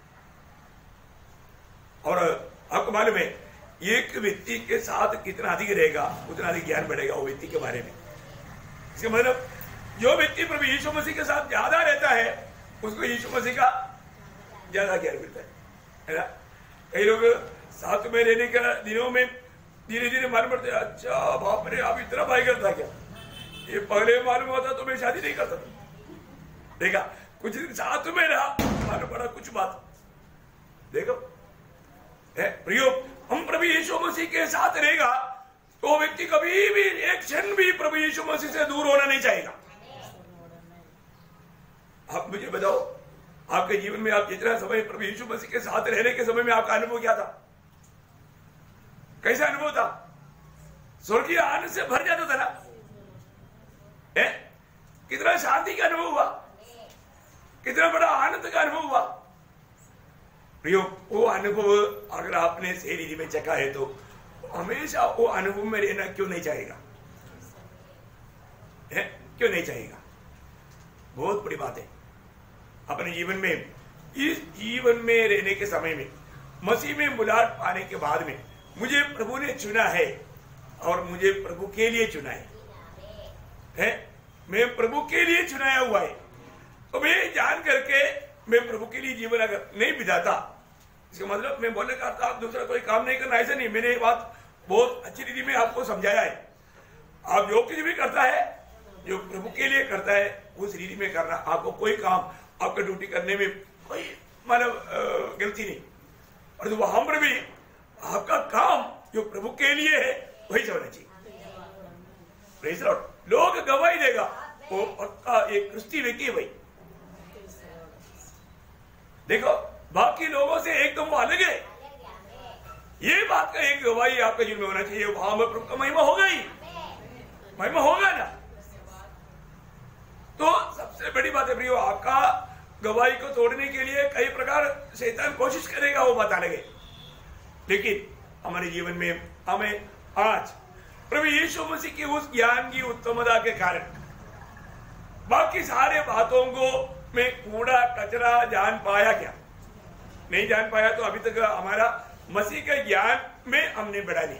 और आपको मालूम है, एक व्यक्ति के साथ कितना अधिक रहेगा उतना अधिक ज्ञान बढ़ेगा वो व्यक्ति के बारे में। इसका मतलब जो व्यक्ति प्रभु यीशु मसीह के साथ ज्यादा रहता है उसको यीशु मसीह का ज्यादा ज्ञान मिलता है, है ना। कई लोग साथ में रहने के दिनों में धीरे धीरे मालूम पड़ते, अच्छा बाप रे आप इतना भाई करता क्या, ये पहले मालूम होता तो मैं शादी नहीं करता था। देखा, कुछ दिन साथ में रहा, मालूम पड़ा कुछ बात। देखो है प्रियो, हम प्रभु यीशु मसीह के साथ रहेगा तो व्यक्ति कभी भी एक क्षण भी प्रभु यीशु मसीह से दूर होना नहीं चाहेगा। आप मुझे बताओ, आपके जीवन में आप जितना समय प्रभु यीशु मसीह के साथ रहने के समय में आपका अनुभव क्या था? कैसा अनुभव था? स्वर्गीय आनंद से भर जाता था ना, है? कितना शांति का अनुभव हुआ, कितना बड़ा आनंद का अनुभव हुआ। प्रियो, वो अनुभव अगर आपने सही में चखा है तो हमेशा वो अनुभव में रहना क्यों नहीं चाहेगा, है? क्यों नहीं चाहेगा? बहुत बड़ी बात है। अपने जीवन में, इस जीवन में रहने के समय में, मसीह में बुलाहट पाने के बाद में मुझे प्रभु ने चुना है और मुझे प्रभु के लिए चुना है, है? मैं प्रभु के लिए चुनाया हुआ है। तो मैं जान करके मैं प्रभु के लिए जीवन अगर नहीं बिताता, इसका मतलब मैं बोलने का आप दूसरा कोई काम नहीं करना, ऐसा नहीं। मैंने ये बात बहुत अच्छी रीति में आपको समझाया है। आप जो कुछ भी करता है, जो प्रभु के लिए करता है, उस रीति में करना। आपको कोई काम, आपका ड्यूटी करने में कोई मतलब गलती नहीं। परंतु वहां पर भी आपका काम जो प्रभु के लिए है वही होना चाहिए। Praise the Lord. लोग गवाही देगा वो पक्का एक क्रिस्ती व्यक्ति है भाई। देखो बाकी लोगों से एकदम वो अलग है, ये बात का एक गवाही आपका जीवन में होना चाहिए। वहां में प्रभु का महिमा होगा ही, महिमा होगा ना। तो सबसे बड़ी बात है प्रियो, आपका गवाही को तोड़ने के लिए कई प्रकार शैतान कोशिश करेगा, वो बात अलग है। लेकिन हमारे जीवन में हमें आज प्रभु यीशु मसीह की उस ज्ञान की उत्तमता के कारण बाकी सारे बातों को मैं कूड़ा कचरा जान पाया क्या? नहीं जान पाया तो अभी तक हमारा मसीह के ज्ञान में हमने बढ़ा नहीं,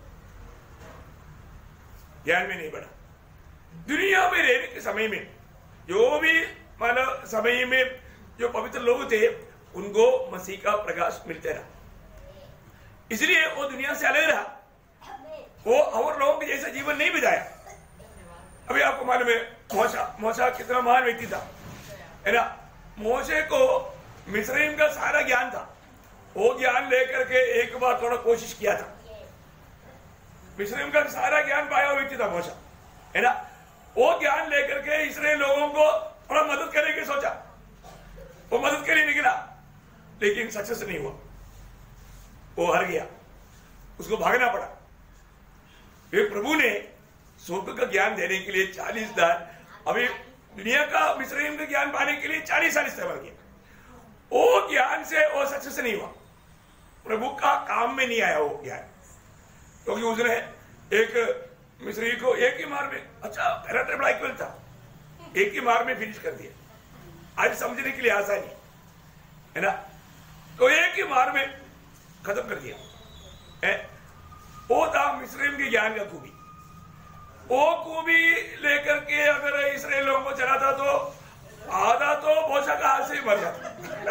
ज्ञान में नहीं बढ़ा। दुनिया में रहने के समय में जो भी मानव समय में जो पवित्र लोग थे उनको मसीह का प्रकाश मिलते रहा, इसलिए वो दुनिया से अलग रहा, वो और लोगों के जैसा जीवन नहीं बिताया। अभी आपको मालूम है मूसा मूसा कितना महान व्यक्ति था, है ना। मूसे को मिस्रईम का सारा ज्ञान था, वो ज्ञान लेकर के एक बार थोड़ा कोशिश किया था। मिस्रईम का सारा ज्ञान पाया हुआ व्यक्ति था मूसा, है ना। वो ज्ञान लेकर के इस्राएल लोगों को थोड़ा मदद करने की सोचा, वो मदद के लिए निकला, लेकिन सक्सेस नहीं हुआ, वो हार गया, उसको भागना पड़ा। फिर प्रभु ने स्वर्ग का ज्ञान देने के लिए चालीस दान, अभी दुनिया का मिस्रईम का ज्ञान पाने के लिए चालीस साल इस्तेमाल किया। वो ज्ञान से वो सक्सेस नहीं हुआ, प्रभु का काम में नहीं आया वो ज्ञान, क्योंकि तो उसने एक मिस्री को एक ही मार में, अच्छा पैराट्रे बड़ा इक्वल था, एक ही मार में फिनिश कर दिया। आज समझने के लिए आसानी है ना, तो एक ही मार में खत्म कर दिया है। वो था मिस्रईम के ज्ञान का खूबी। वो खूबी लेकर के अगर इस्राएल लोगों को चलाता तो आधा तो मूसा का हाथ से ही मर जाता।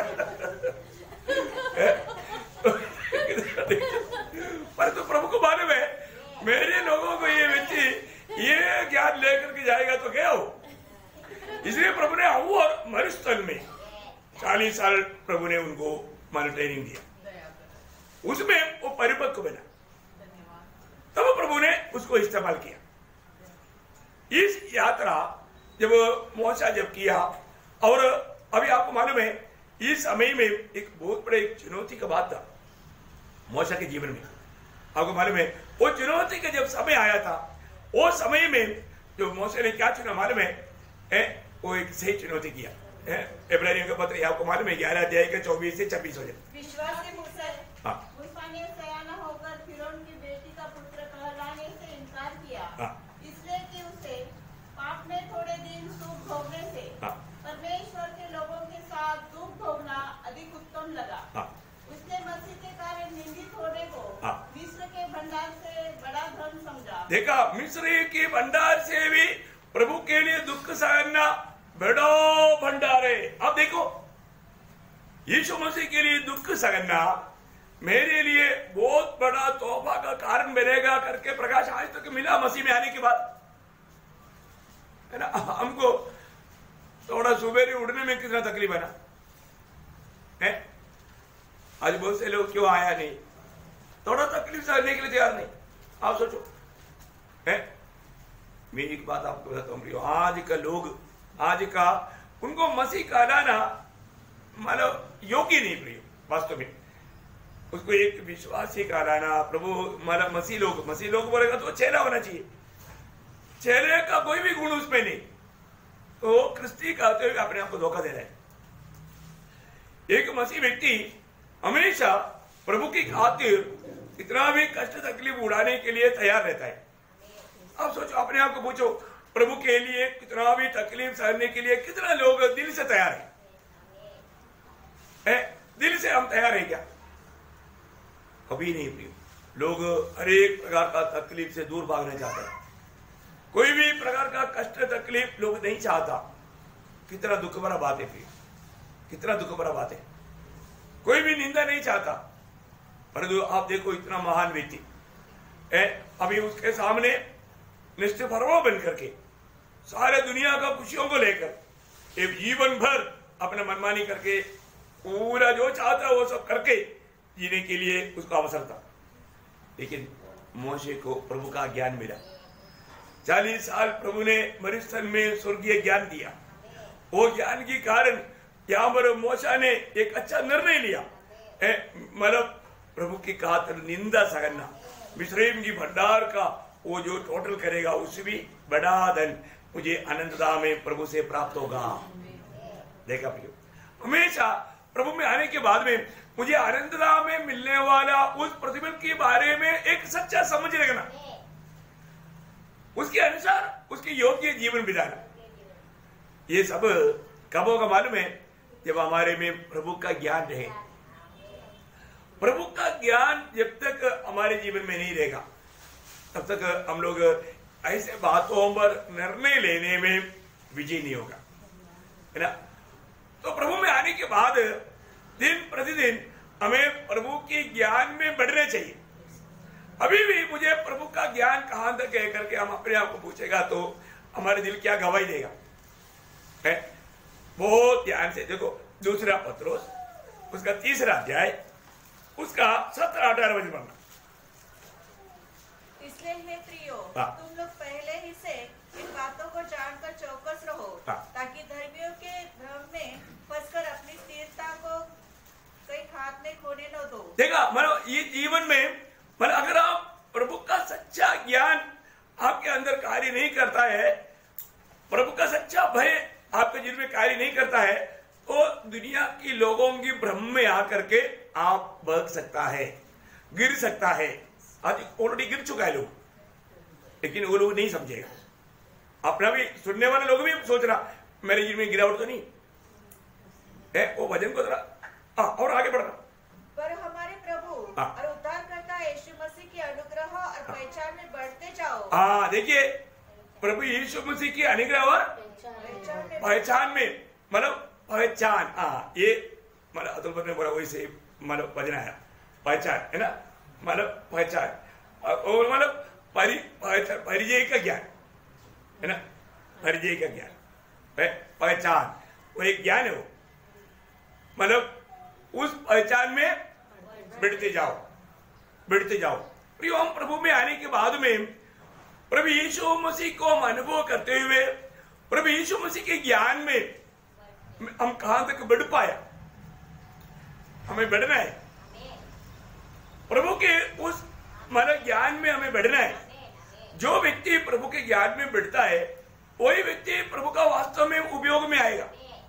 पर तो प्रभु को मालूम है मेरे लोगों को ये व्यक्ति ये ज्ञान लेकर के जाएगा तो क्या हो, इसलिए प्रभु ने और मरुस्थल में चालीस साल प्रभु ने उनको मान ट्रेनिंग दिया, उसमें वो परिपक्व बना, तब प्रभु ने उसको इस्तेमाल किया। इस यात्रा जब मूसा जब किया, और अभी आपको मालूम है इस समय में एक बहुत बड़े एक चुनौती का बात था मूसा के जीवन में। आपको मालूम है वो चुनौती का जब समय आया था, वो समय में जो मूसा ने क्या चुना मालूम है, है वो एक सही चुनौती किया है। इब्रानियों का पत्र आपको मालूम है ग्यारह अध्याय के चौबीस से छब्बीस हो जाए। विश्वासी मूसा हाँ मूसा ने सयाना होकर फिरौन की बेटी का पुत्र कहलाने से इनकार किया, हाँ इसलिए कि उसे पाप में थोड़े दिन सुख भोगने से हाँ परमेश्वर के लोगों के साथ दुख भोगना अधिक उत्तम लगा। हाँ उसने मसीह के कारण निंदित होने को हाँ। मिस्र के भंडार से बड़ा धन समझा। देखा, मिस्र के भंडार से भी प्रभु के लिए दुख सहना बड़ा भंडार है। अब देखो यीशु मसीह के लिए दुख सहना मेरे लिए बहुत बड़ा तोहफा का कारण बनेगा करके प्रकाश आज तक तो मिला मसीह में आने के बाद, है ना। हमको थोड़ा सुबह उठने में कितना तकलीफ है ना, है। आज बहुत से लोग क्यों आया नहीं, थोड़ा तकलीफ सहने के लिए तैयार नहीं। आप सोचो, है। मैं एक बात आपको बताता हूँ, आज का लोग आज का उनको मसीह कहलाना मतलब योग्य नहीं प्रिय, वास्तव में उसको एक विश्वासी कहलाना। प्रभु मतलब मसीह लोग मसीह लोग बोलेगा तो चेहरा होना चाहिए, चेहरे का कोई भी गुण उसमें नहीं, तो क्रिस्ती कहते हुए अपने आप को धोखा दे रहा है। एक मसीह व्यक्ति हमेशा प्रभु की खातिर कितना भी कष्ट तकलीफ उड़ाने के लिए तैयार रहता है। आप सोचो, अपने आप को पूछो, प्रभु के लिए कितना भी तकलीफ सहने के लिए कितना लोग दिल से तैयार है, है? दिल से हम तैयार है क्या? कभी नहीं प्रिय। लोग हर एक प्रकार का तकलीफ से दूर भागना चाहते हैं, कोई भी प्रकार का कष्ट तकलीफ लोग नहीं चाहता। कितना दुख भरा बात है प्रिय, कितना दुख भरा बात है। कोई भी निंदा नहीं चाहता, परंतु आप देखो इतना महान व्यक्ति है, अभी उसके सामने निश्चित फरवा बन करके सारे दुनिया का खुशियों को लेकर एक जीवन भर अपना मनमानी करके पूरा जो चाहता है वो सब करके जीने के लिए उसको अवसर था, लेकिन मोशे को प्रभु का ज्ञान मिला। चालीस साल प्रभु ने मरुस्थल में स्वर्गीय ज्ञान दिया। वो ज्ञान के कारण यहाँ पर मोशा ने एक अच्छा निर्णय लिया, मतलब प्रभु की खातिर निंदा सहना, मिस्रैम की भंडार का वो जो टोटल करेगा उससे भी बड़ा धन मुझे अनंतता में प्रभु से प्राप्त होगा। देखा प्रियो, हमेशा प्रभु में आने के बाद में मुझे अनंतता में मिलने वाला उस प्रतिफल के बारे में एक सच्चा समझ रखना, उसके अनुसार उसके योग्य जीवन बिताना। ये सब कब होगा मालूम है? जब हमारे में प्रभु का ज्ञान रहे। प्रभु का ज्ञान जब तक हमारे जीवन में नहीं रहेगा तब तक हम लोग ऐसे बातों पर निर्णय लेने में विजय नहीं होगा, है ना। तो प्रभु में आने के बाद दिन प्रतिदिन हमें प्रभु के ज्ञान में बढ़ना चाहिए। अभी भी मुझे प्रभु का ज्ञान कहां तक है करके हम अपने आप को पूछेगा तो हमारे दिल क्या गवाही देगा? है? बहुत ध्यान से देखो, दूसरा पत्रोस उसका तीसरा अध्याय उसका सत्रह अठारह वचन पढ़ना। इसलिए हे प्रियो, तुम लोग पहले ही से इन बातों को जानकर चौकस रहो, ताकि धर्मियों के भ्रम में फंसकर अपनी स्थिरता को कहीं हाथ में खोने न दो। देखा, मतलब ये जीवन में मतलब अगर आप प्रभु का सच्चा ज्ञान आपके अंदर कार्य नहीं करता है, प्रभु का सच्चा भय आपके जीवन में कार्य नहीं करता है, तो दुनिया की लोगों की भ्रम में आकर के आप बह सकता है, गिर सकता है। आज ऑलरेडी गिर चुका है लोग, लेकिन वो लोग नहीं समझेगा। अपना भी सुनने वाले लोग भी सोच रहा मेरे जीवन में गिरावट तो नहीं है, वो वजन को जरा और आगे बढ़ना। पर हमारे प्रभु और उद्धारकर्ता यीशु मसीह की अनुग्रह और पहचान में बढ़ते जाओ। हाँ, देखिए, प्रभु यीशु मसीह की अनुग्रह और पहचान में, मतलब पहचान, हाँ, ये मतलब अतुल ने बोला वही से मतलब वजन आया, पहचान है ना, मतलब पहचान और मतलब परि परिचय का ज्ञान है ना, परिचय का ज्ञान, पहचान वो एक ज्ञान है, वो मतलब उस पहचान में बढ़ते जाओ, बढ़ते जाओ। प्रियो, हम प्रभु में आने के बाद में प्रभु यीशु मसीह को हम अनुभव करते हुए प्रभु यीशु मसीह के ज्ञान में हम कहां तक बढ़ पाया? हमें बढ़ना है प्रभु के उस मतलब ज्ञान में, हमें बढ़ना है। जो व्यक्ति प्रभु के ज्ञान में बढ़ता है वही व्यक्ति प्रभु का वास्तव में उपयोग में आएगा।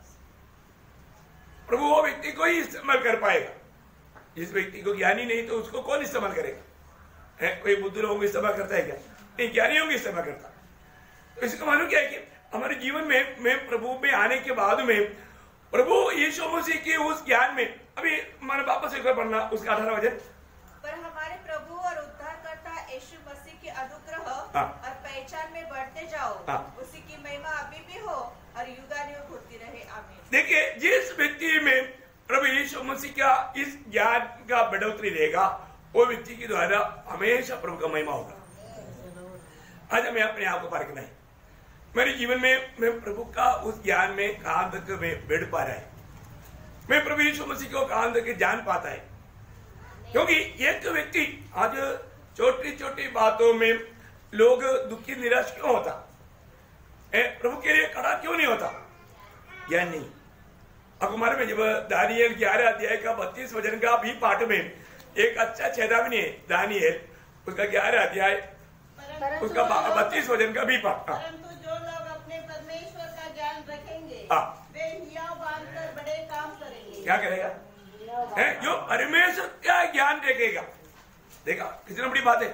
प्रभु वो व्यक्ति को ही इस्तेमाल कर पाएगा। जिस व्यक्ति को ज्ञान ही नहीं तो उसको कौन इस्तेमाल करेगा? है कोई बुद्ध लोगों को इस्तेमाल करता है क्या? नहीं, ज्ञानियों को इस्तेमाल करता। तो इसका मालूम क्या है कि हमारे जीवन में में प्रभु में आने के बाद में प्रभु यीशु मसीह के उस ज्ञान में, अभी हमारे वापस एक बार पढ़ना उसका अठारह वचन। पर हमारे प्रभु और उद्धारकर्ता यीशु मसीह की अनुग्रह और पहचान में बढ़ते जाओ, उसी की महिमा अभी भी हो और युगानुयुग होती रहे। आमीन। देखिए, जिस व्यक्ति में प्रभु यीशु मसीह का इस ज्ञान का बढ़ोतरी रहेगा वो व्यक्ति के द्वारा हमेशा प्रभु का महिमा होगा। आज हमें अपने आप को परखना है, मेरे जीवन में मैं प्रभु का उस ज्ञान में कहां तक मैं बढ़ पा रहा है, मैं प्रभु यीशु मसीह को कहां तक जान पाता है। क्योंकि एक व्यक्ति आज छोटी छोटी बातों में लोग दुखी निराश क्यों होता है? प्रभु के लिए खड़ा क्यों नहीं होता? ज्ञान नहीं। अब हमारे में जब दानियल ग्यारह अध्याय का बत्तीस वचन का भी पाठ में एक अच्छा चेतावनी है, दानियल उसका ग्यारह अध्याय उसका बत्तीस वचन का भी पाठ। परंतु जो लोग अपने परमेश्वर का ज्ञान रखेंगे वे हियाव बांधकर बड़े काम करेंगे। क्या करेगा? है जो परमेश्वर का ज्ञान देखेगा। देखा कितनी बड़ी बात है,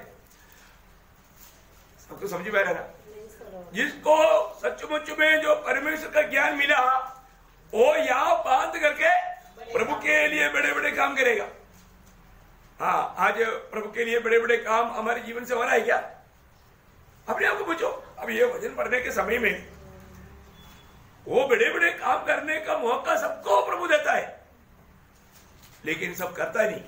सबको समझ में आ रहा ना? जिसको सचमुच में जो परमेश्वर का ज्ञान मिला वो यहाँ बांध करके प्रभु के लिए बड़े बड़े काम करेगा। हाँ, आज प्रभु के लिए बड़े बड़े काम हमारे जीवन से हो रहा है क्या? अपने आप को पूछो। अब ये वचन पढ़ने के समय में वो बड़े बड़े काम करने का मौका सबको प्रभु देता है, लेकिन सब करता नहीं,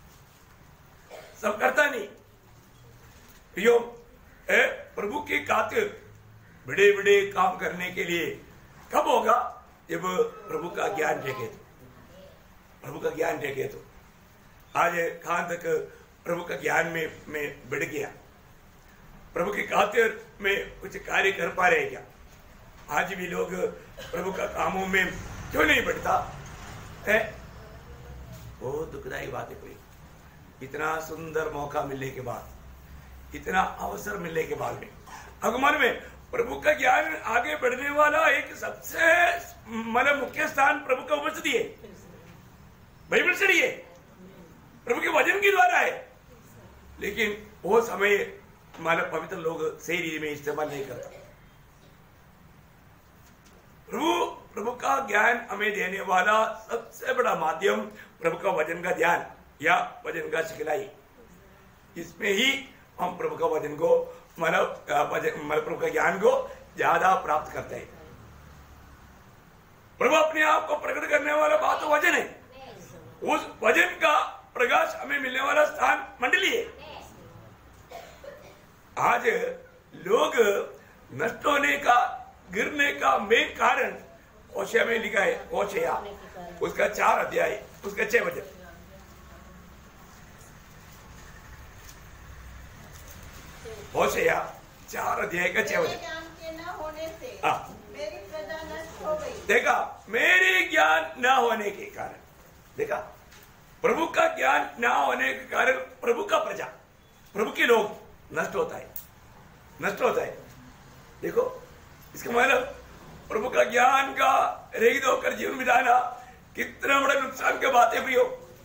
सब करता नहीं। प्रियो, प्रभु की खातिर बड़े बड़े काम करने के लिए कब होगा? जब प्रभु का ज्ञान देखे तो, प्रभु का ज्ञान देखे तो। आज कहां तक प्रभु का ज्ञान में में बढ़ गया, प्रभु की खातिर में कुछ कार्य कर पा रहे क्या? आज भी लोग प्रभु का कामों में क्यों नहीं बढ़ता है? बहुत दुखदायी बात है। कोई इतना सुंदर मौका मिलने के बाद, इतना अवसर मिलने के बाद में आगमन में प्रभु का ज्ञान आगे बढ़ने वाला एक सबसे मतलब मुख्य स्थान प्रभु का उपस्थिति है, बाइबल स्टडी है, प्रभु के वचन के द्वारा है। लेकिन वो समय मानव पवित्र लोग सही रीति में इस्तेमाल नहीं करता। प्रभु प्रभु का ज्ञान हमें देने वाला सबसे बड़ा माध्यम प्रभु का वचन का ध्यान या वचन का सिखलाई। इसमें ही हम प्रभु का वचन को मानव प्रभु का ज्ञान को ज्यादा प्राप्त करते हैं। प्रभु अपने आप को प्रकट करने वाला बात तो वचन है, उस वचन का प्रकाश हमें मिलने वाला स्थान मंडली है। आज लोग नष्ट होने का, गिरने का मेन कारण होशे में लिखा है, होशे उसका चार अध्याय उसका छह वचन। होशे चार अध्याय का छह वचन। ज्ञान के न होने से हाँ, मेरी प्रजा नष्ट हो गई। देखा, मेरे ज्ञान न होने के कारण, देखा प्रभु का ज्ञान न होने के कारण प्रभु का प्रजा, प्रभु के लोग नष्ट होता है, नष्ट होता है। देखो इसका मतलब प्रभु का ज्ञान का रहित होकर जीवन बिताना कितना बड़ा नुकसान की बात है प्रियो।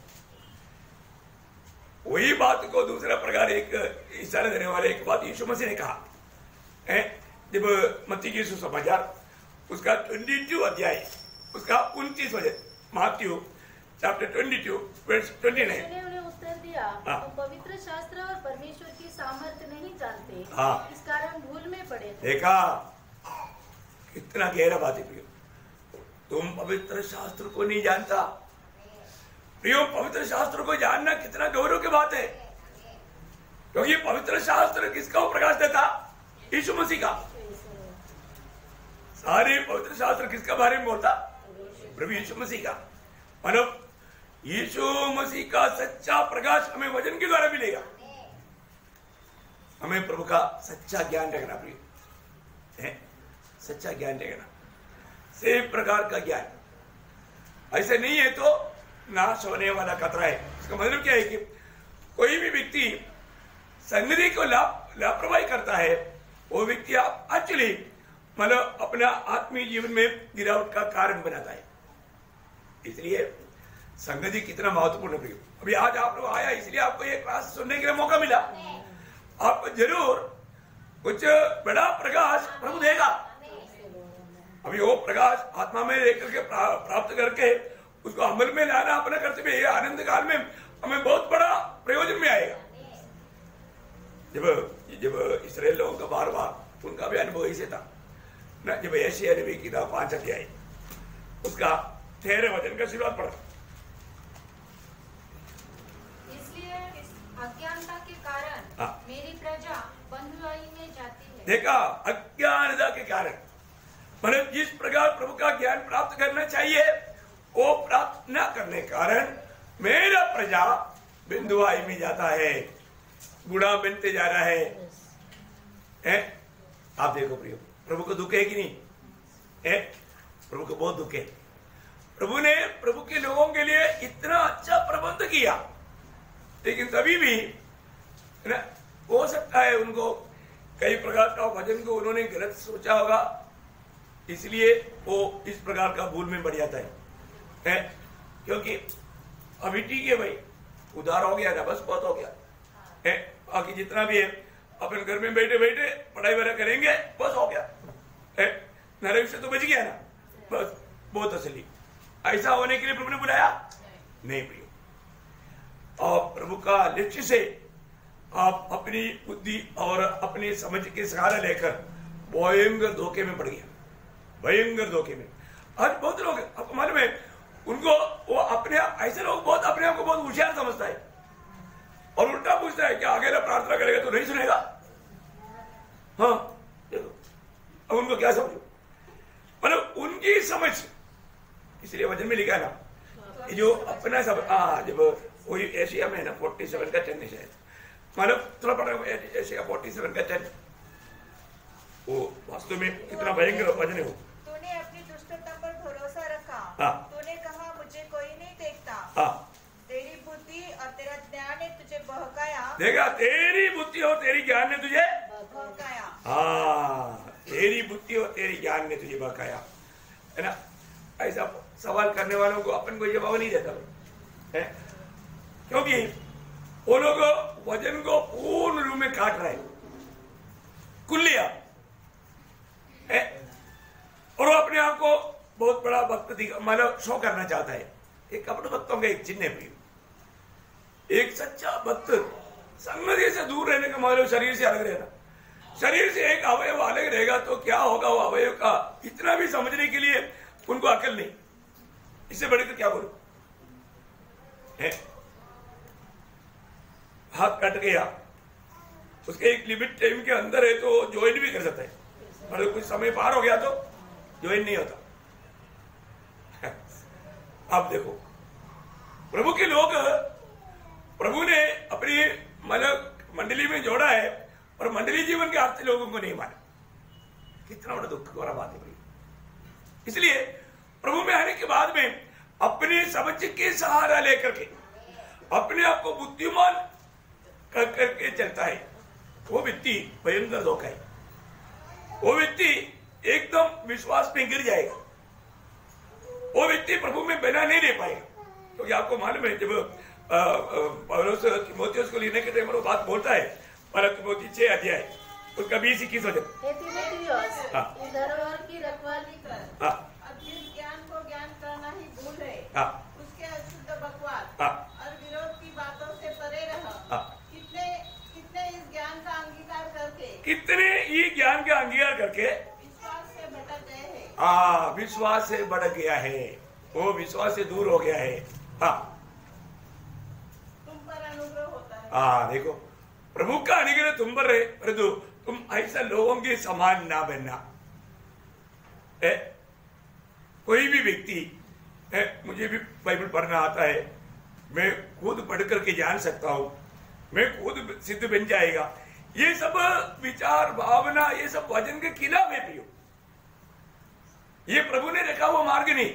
वही बात को दूसरा प्रकार एक इशारा देने वाले एक बात यीशु मसीह ने कहा है, जब मत्ती की सुसमाचार उसका बाईस अध्याय उसका उनतीस वचन, मात्यू चैप्टर बाईस वर्स उनतीस। उसने उन्हें उत्तर दिया, तुम पवित्र शास्त्र और परमेश्वर की सामर्थ्य नहीं जानते, हाँ, इस कारण भूल में पड़े थे। देखा कितना गहरा बात है प्रियो। तुम पवित्र शास्त्र को नहीं जानता। प्रियो, पवित्र शास्त्र को जानना कितना गौरव की बात है, क्योंकि पवित्र शास्त्र किसका प्रकाश देता? यीशु मसीह का। सारे पवित्र शास्त्र किसका बारे में बोलता? प्रभु यीशु मसीह का। मतलब यीशु मसीह का सच्चा प्रकाश हमें वचन के द्वारा मिलेगा। हमें प्रभु का सच्चा ज्ञान रखना प्रिय है, सच्चा ज्ञान रखना, सेम प्रकार का ज्ञान। ऐसे नहीं है तो नाश होने वाला खतरा है। इसका मतलब क्या है कि कोई भी व्यक्ति संगति को लाभ लापरवाही करता है, वो व्यक्ति एक्चुअली मतलब अपना आत्मीय जीवन में गिरावट का कारण बनाता है। इसलिए संगति कितना महत्वपूर्ण है। अभी आज आप लोग आया इसलिए आपको ये क्लास सुनने के लिए मौका मिला। आपको जरूर कुछ बड़ा प्रकाश प्रभु देगा। अभी वो प्रकाश आत्मा में लेकर के प्राप्त करके उसको अमल में लाना अपना कर्तव्य है। आनंद काल में हमें बहुत बड़ा प्रयोजन में आएगा। जब जब इस्राएल लोगों का बार बार उनका भी अनुभव ऐसे था ना, जब यशायाह नबी की किताब पांच अध्याय उसका तेरह वचन का शुरुआत पड़ा। इसलिए अज्ञानता के कारण मेरी प्रजा बंधुआई में जाती है। देखा, अज्ञानता के कारण मतलब जिस प्रकार प्रभु का ज्ञान प्राप्त करना चाहिए वो प्राप्त न करने कारण मेरा प्रजा बंधुआई में जाता है, बूढ़ा बनते जा रहा है, है? आप देखो प्रियो, प्रभु को दुख है कि नहीं है? प्रभु को बहुत दुख है। प्रभु ने प्रभु के लोगों के लिए इतना अच्छा प्रबंध किया, लेकिन तभी भी ना हो सकता है उनको कई प्रकार का वचन को उन्होंने गलत सोचा होगा, इसलिए वो इस प्रकार का भूल में बढ़ जाता है, है? क्योंकि अभी ठीक है भाई, उधार हो गया ना, बस बहुत हो गया है, बाकी जितना भी है अपन घर में बैठे बैठे पढ़ाई वगैरह करेंगे, बस हो गया है, नरक से तो बच गया ना, बस बहुत असली। ऐसा होने के लिए प्रभु ने बुलाया नहीं प्रियो। और प्रभु का लक्ष्य से आप अपनी बुद्धि और अपनी समझ के सहारा लेकर भयंकर धोखे में पड़ गया, भयंकर धोखे में। आज बहुत लोग आपको मालूम है, उनको वो अपने ऐसे लोग बहुत अपने आप को बहुत होशियार समझता है और उल्टा पूछता है कि आगे प्रार्थना करेगा तो नहीं सुनेगा। हाँ देखो, अब उनको क्या समझो, मतलब उनकी समझ, इसलिए वचन में लिखा है ना, जो अपना सब हाँ जब कोई एशिया में ना फोर्टी सेवन का टेन है शायद, मतलब थोड़ा बड़ा एशिया फोर्टी सेवन का टेन। वो वास्तव में कितना भयंकर वजन है वो। तूने अपनी दुष्टता पर भरोसा रखा। हाँ। तूने कहा मुझे कोई नहीं देखता। हाँ। तेरी बुद्धि और तेरा ज्ञान ने तुझे बहकाया। देखा, तेरी बुद्धि और तेरी ज्ञान ने तुझे बहकाया। हाँ, तेरी बुद्धि और तेरी ज्ञान ने तुझे बहकाया, है ना। ऐसा सवाल करने वालों को अपन को जवाब नहीं देता है, क्योंकि वो लोग वजन को पूर्ण रूप में काट रहे हैं, कुल्लिया है, और वो अपने आप को बहुत बड़ा भक्त मतलब शो करना चाहता है। एक कपट भक्तों का एक चिन्ह है, एक सच्चा भक्त संगति से दूर रहने का मतलब शरीर से अलग रहना। शरीर से एक अवयव अलग रहेगा तो क्या होगा वो अवयव का, इतना भी समझने के लिए उनको अकल नहीं। इससे बढ़कर क्या बोलूं है, हाथ कट गया, उसके एक लिमिट टाइम के अंदर है तो ज्वाइन भी कर सकता है, मतलब कुछ समय पार हो गया तो ज्वाइन नहीं होता। अब देखो, प्रभु के लोग, प्रभु ने अपनी मतलब मंडली में जोड़ा है और मंडली जीवन के अर्थ लोगों को नहीं माना। कितना बड़ा दुख वाला बात है भाई। इसलिए प्रभु में आने के बाद में अपने समझ के सहारा लेकर के अपने आप को बुद्धिमान कर करके चलता है, वो व्यक्ति भयंकर धोखा है। वो व्यक्ति एकदम विश्वास में गिर जाएगा, वो व्यक्ति प्रभु में बना नहीं रह पाएगा। क्योंकि तो आपको मालूम है, जब पौलुस तीमुथियुस को लेने के टाइम वो बात बोलता है, पहला तीमुथी छह अध्याय उसका बीस इक्कीस वचन। हे तीमुथियुस, हाँ। इस धरोहर की रखवाली कर। हाँ। अब जिस ज्ञान को ज्ञान करना ही भूल है, हाँ। उसके अशुद्ध बकवास हाँ। और विरोध की बातों से परे रह। हाँ। कितने कितने इस ज्ञान का अंगीकार करके कितने ये ज्ञान का अंगीकार करके विश्वास से भटक गए हैं। हाँ, विश्वास से भटक गया है, वो विश्वास से दूर हो गया है। हाँ, तुम पर अनुग्रह होता है। हाँ देखो, प्रभु का अनुग्रह तुम पर रहे, परंतु तुम ऐसा लोगों के समान ना बनना है। कोई भी व्यक्ति है, मुझे भी बाइबल पढ़ना आता है, मैं खुद पढ़ करके जान सकता हूं, मैं खुद सिद्ध बन जाएगा, ये सब विचार भावना ये सब वचन के खिलाफ है प्रियो। ये प्रभु ने रखा हुआ मार्ग नहीं।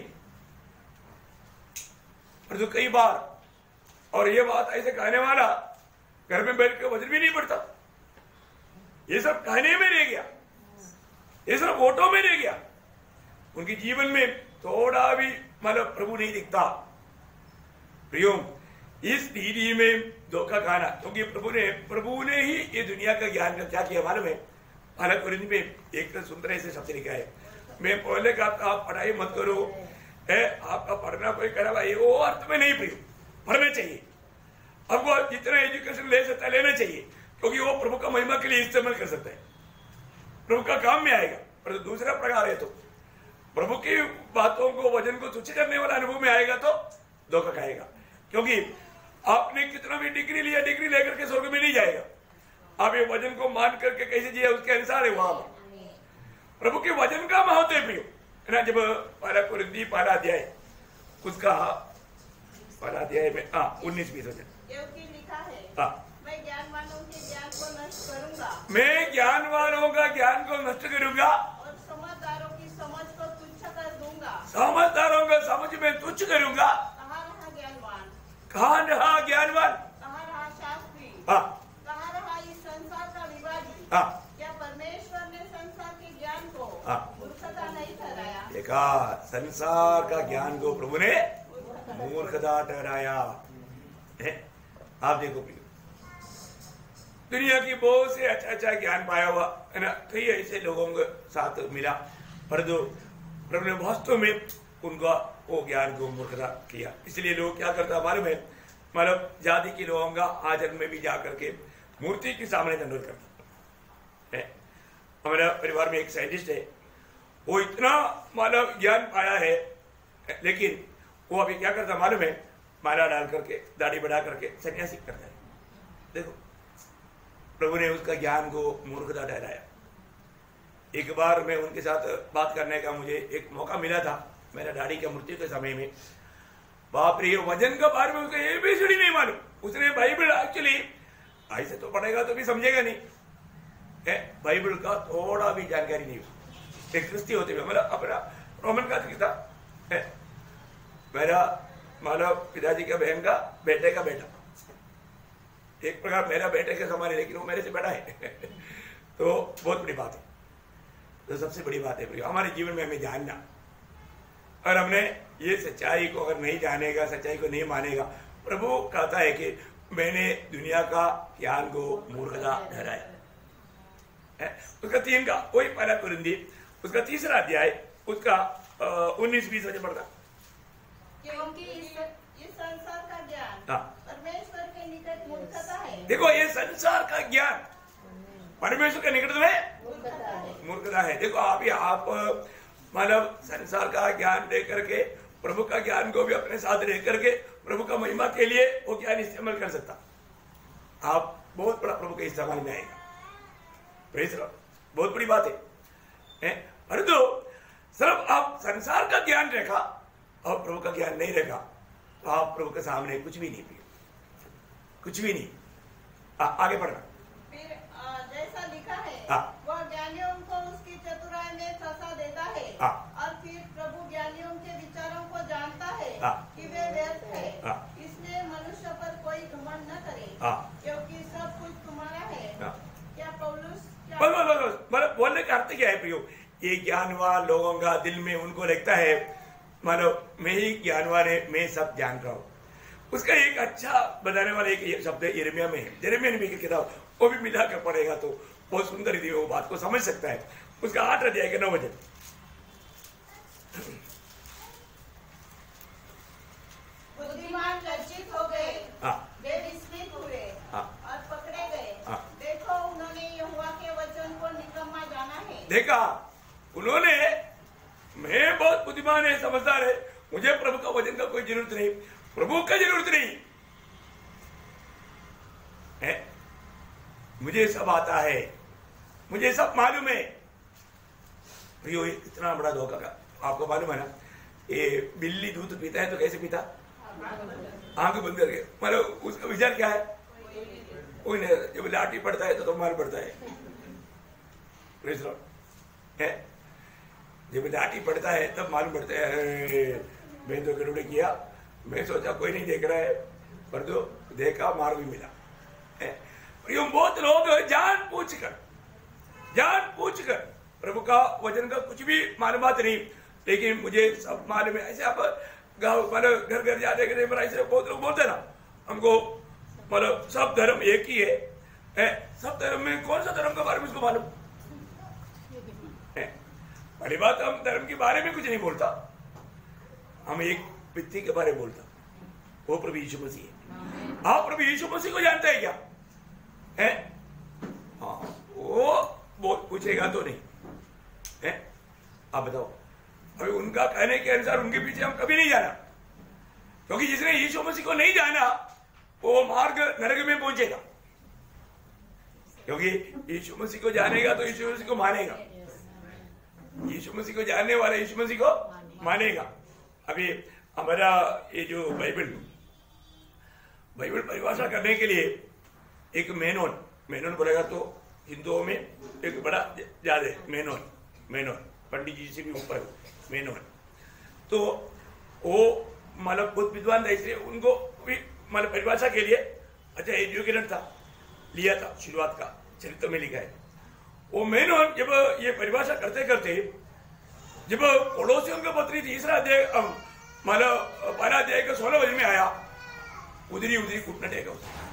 परंतु कई बार, और ये बात ऐसे कहने वाला घर में बैठ के वचन भी नहीं पढ़ता, ये सब कहने में रह गया, ये सब वोटों में रह गया, उनके जीवन में थोड़ा भी मतलब प्रभु नहीं दिखता। प्रियो, इस स्थिति में धोखा खाना, क्योंकि प्रभु ने प्रभु ने ही ये दुनिया का ज्ञान क्या किया मालूम है। हालांकि कुरिन्थ में एक सुंदर ऐसे शब्द लिखा है, मैं पहले कहा था आप पढ़ाई मत करो, है आपका पढ़ना कोई करा भाई, वो अर्थ में नहीं प्रियो, पढ़ना चाहिए। अब वो जितना एजुकेशन ले सकता है लेना चाहिए, क्योंकि वो प्रभु का महिमा के लिए इस्तेमाल कर सकता है, प्रभु का काम में आएगा। पर दूसरा प्रकार है तो प्रभु की बातों को वचन को तुच्छ करने वाला अनुभव में आएगा तो धोखा खाएगा। क्योंकि आपने कितना भी डिग्री लिया, डिग्री लेकर के स्वर्ग में नहीं जाएगा। आप ये वचन को मान करके कैसे जिया उसके अनुसार है वहां प्रभु के वचन का महत्व है प्रियो, है ना। जब पहला कुरिन्थी पहला अध्याय उसका पहला अध्याय में हाँ उन्नीस बीस वचन क्योंकि लिखा है, हाँ, मैं ज्ञानवानों के ज्ञान को नष्ट करूंगा, मैं ज्ञानवानों का ज्ञान को नष्ट करूंगा और समझदारों की समझ को तुच्छ कर दूंगा। समझदारों का समझ में तुच्छ करूंगा। कहाँ रहा ज्ञानवान, कहाँ रहा ज्ञानवान, कहाँ रहा शास्त्री, हाँ कहाँ रहा इस संसार का विवादी। हाँ, क्या परमेश्वर ने संसार के ज्ञान को हाँ। मूर्खता नहीं ठहराया? देखा, संसार का ज्ञान को प्रभु ने मूर्खता ठहराया है। आप देखो प्रिय, दुनिया की बहुत से अच्छा अच्छा ज्ञान पाया हुआ है ना, कई ऐसे लोगों के साथ मिला, पर जो प्रभु ने वास्तव में उनका वो ज्ञान को मूर्खता किया। इसलिए लोग क्या करता मालूम है, मतलब जाति के लोगों का आचरण में भी जाकर के मूर्ति के सामने दंडवत करता है। हमारा परिवार में एक साइंटिस्ट है, वो इतना मतलब ज्ञान पाया है, लेकिन वो अभी क्या करता मालूम है, माला डाल करके दाढ़ी बढ़ा करके सन्यासी करता है। देखो, प्रभु ने उसका ज्ञान को मूर्खता ठहराया। एक बार मैं उनके साथ बात करने का मुझे एक मौका मिला था, मेरा दाढ़ी का मृत्यु के समय में बाप रे, वजन का बारे में उसको ये भी सीढ़ी नहीं मालूम। उसने बाइबल एक्चुअली ऐसे तो पढ़ेगा तो भी समझेगा नहीं है, बाइबल का थोड़ा भी जानकारी नहीं। एक क्रिस्ती होते हुए मेरा अपना रोमन कैथोलिक था है, मेरा मानो पिताजी का बहन का बेटे का बेटा, एक प्रकार मेरा बेटे के समान है, लेकिन वो मेरे से बड़ा है तो बहुत बड़ी बात है। तो सबसे बड़ी बात है हमारे जीवन में हमें जानना, और हमने ये सच्चाई को अगर नहीं जानेगा, सच्चाई को नहीं मानेगा, प्रभु कहता है कि मैंने दुनिया का ज्ञान को मूर्खता ठहराया है। उसका तीन का वही पहला कुरिन्थी उसका तीसरा अध्याय उसका उन्नीस बीस वजह पड़ता, क्योंकि इस इस संसार का ज्ञान परमेश्वर के निकट मूर्खता है। देखो, ये संसार का ज्ञान परमेश्वर के निकट में मूर्खता है। देखो, आप ही आप मतलब संसार का ज्ञान दे करके प्रभु का ज्ञान को भी अपने साथ रह करके प्रभु का महिमा के लिए वो ज्ञान इस्तेमाल कर सकता, आप बहुत बड़ा प्रभु के इस्तेमाल में आएगा। बहुत बड़ी बात है। परंतु सिर्फ आप संसार का ज्ञान रखा और प्रभु का ज्ञान नहीं रखा तो आप प्रभु के सामने कुछ भी नहीं पिए, कुछ भी नहीं। आ, आगे बढ़ना। फिर आ, जैसा लिखा है आ, वह ज्ञानियों को उसकी चतुराई में फंसा देता है आ, और फिर प्रभु ज्ञानियों के विचारों को जानता है आ, कि वे व्यर्थ है। आ, इसलिए मनुष्य पर कोई घमंड न करे आ, क्योंकि सब कुछ तुम्हारा है। आ, क्या पौलुस क्या बस बस बस मतलब बोलने का अर्थ क्या है प्रियो, ये ज्ञानवान लोगों का दिल में उनको लगता है मानो मैं ही ज्ञानवान है, मैं सब जान रहा हूँ। उसका एक अच्छा बताने वाला एक शब्द यिर्मयाह में है, यिर्मयाह नबी की किताब, वो भी मिला कर पढ़ेगा तो बहुत सुंदर रीति वो बात को समझ सकता है। उसका आठ अध्याय के नौ वचन, बुद्धिमान लज्जित हो गए, हाँ, वे विस्मित हुए हाँ, और पकड़े गए। हाँ। देखो, उन्होंने यहोवा के वचन को निकम्मा जाना है। देखा उन्होंने, मैं बहुत बुद्धिमान है, समझदार है, मुझे प्रभु का वचन का कोई जरूरत नहीं, प्रभु का जरूरत नहीं है, मुझे सब आता है, मुझे सब मालूम है। प्रियो, इतना बड़ा धोखा का आपको मालूम है ना, ये बिल्ली दूध पीता है तो कैसे पीता, आंख बंद करके। मतलब उसका विचार क्या है, कोई नहीं, जब लाठी पड़ता है तो तो मार पड़ता है, है? जब लाठी पड़ता है तब मालूम पड़ता है मैं तो गड़बड़ किया, मैं सोचा कोई नहीं देख रहा है, पर तो देखा मार भी मिला है। बहुत लोग जान पूछ कर जान पूछ कर प्रभु का वचन का कुछ भी मालूमात नहीं, लेकिन मुझे सब मालूम है। ऐसे आप गाँव मतलब घर घर जाते करते ऐसे बहुत लोग बोलते ना, हमको मतलब सब धर्म एक ही है, है? सब धर्म में कौन सा धर्म का बारे में उसको मालूम है? पहली बात, हम धर्म के बारे में कुछ नहीं बोलता, हम एक व्यक्ति के बारे में बोलता, वो प्रभु यीशु मसीह है। आप प्रभु यीशु मसीह को जानते हैं क्या है? हाँ, वो वो पूछेगा तो नहीं है। आप बताओ, अभी उनका कहने के अनुसार उनके पीछे हम कभी नहीं जाना, क्योंकि जिसने यीशु मसीह को नहीं जाना वो मार्ग नरक में पहुंचेगा, क्योंकि यीशु मसीह को जानेगा तो यीशु मसीह को मानेगा, यीशु मसीह को जानने वाला यीशु मसीह को मानेगा। अभी हमारा ये जो बाइबल बाइबल परिभाषा करने के लिए एक मेनोन मेनोन बोलेगा तो हिंदुओं में एक बड़ा ज्यादा मेनोन मेनोन पंडित जी से भी ऊपर मेनोन, तो वो मतलब बहुत विद्वान था, इसलिए उनको भी मतलब परिभाषा के लिए अच्छा एजुकेटेड था, लिया था, शुरुआत का चरित्र में लिखा है। वो मेनोन जब ये परिभाषा करते करते जब पड़ोसियों का पत्री तीसरा अध्याय मतलब बारह अध्याय का सोलह वजन में आया, उधरी उधरी कूटना टेका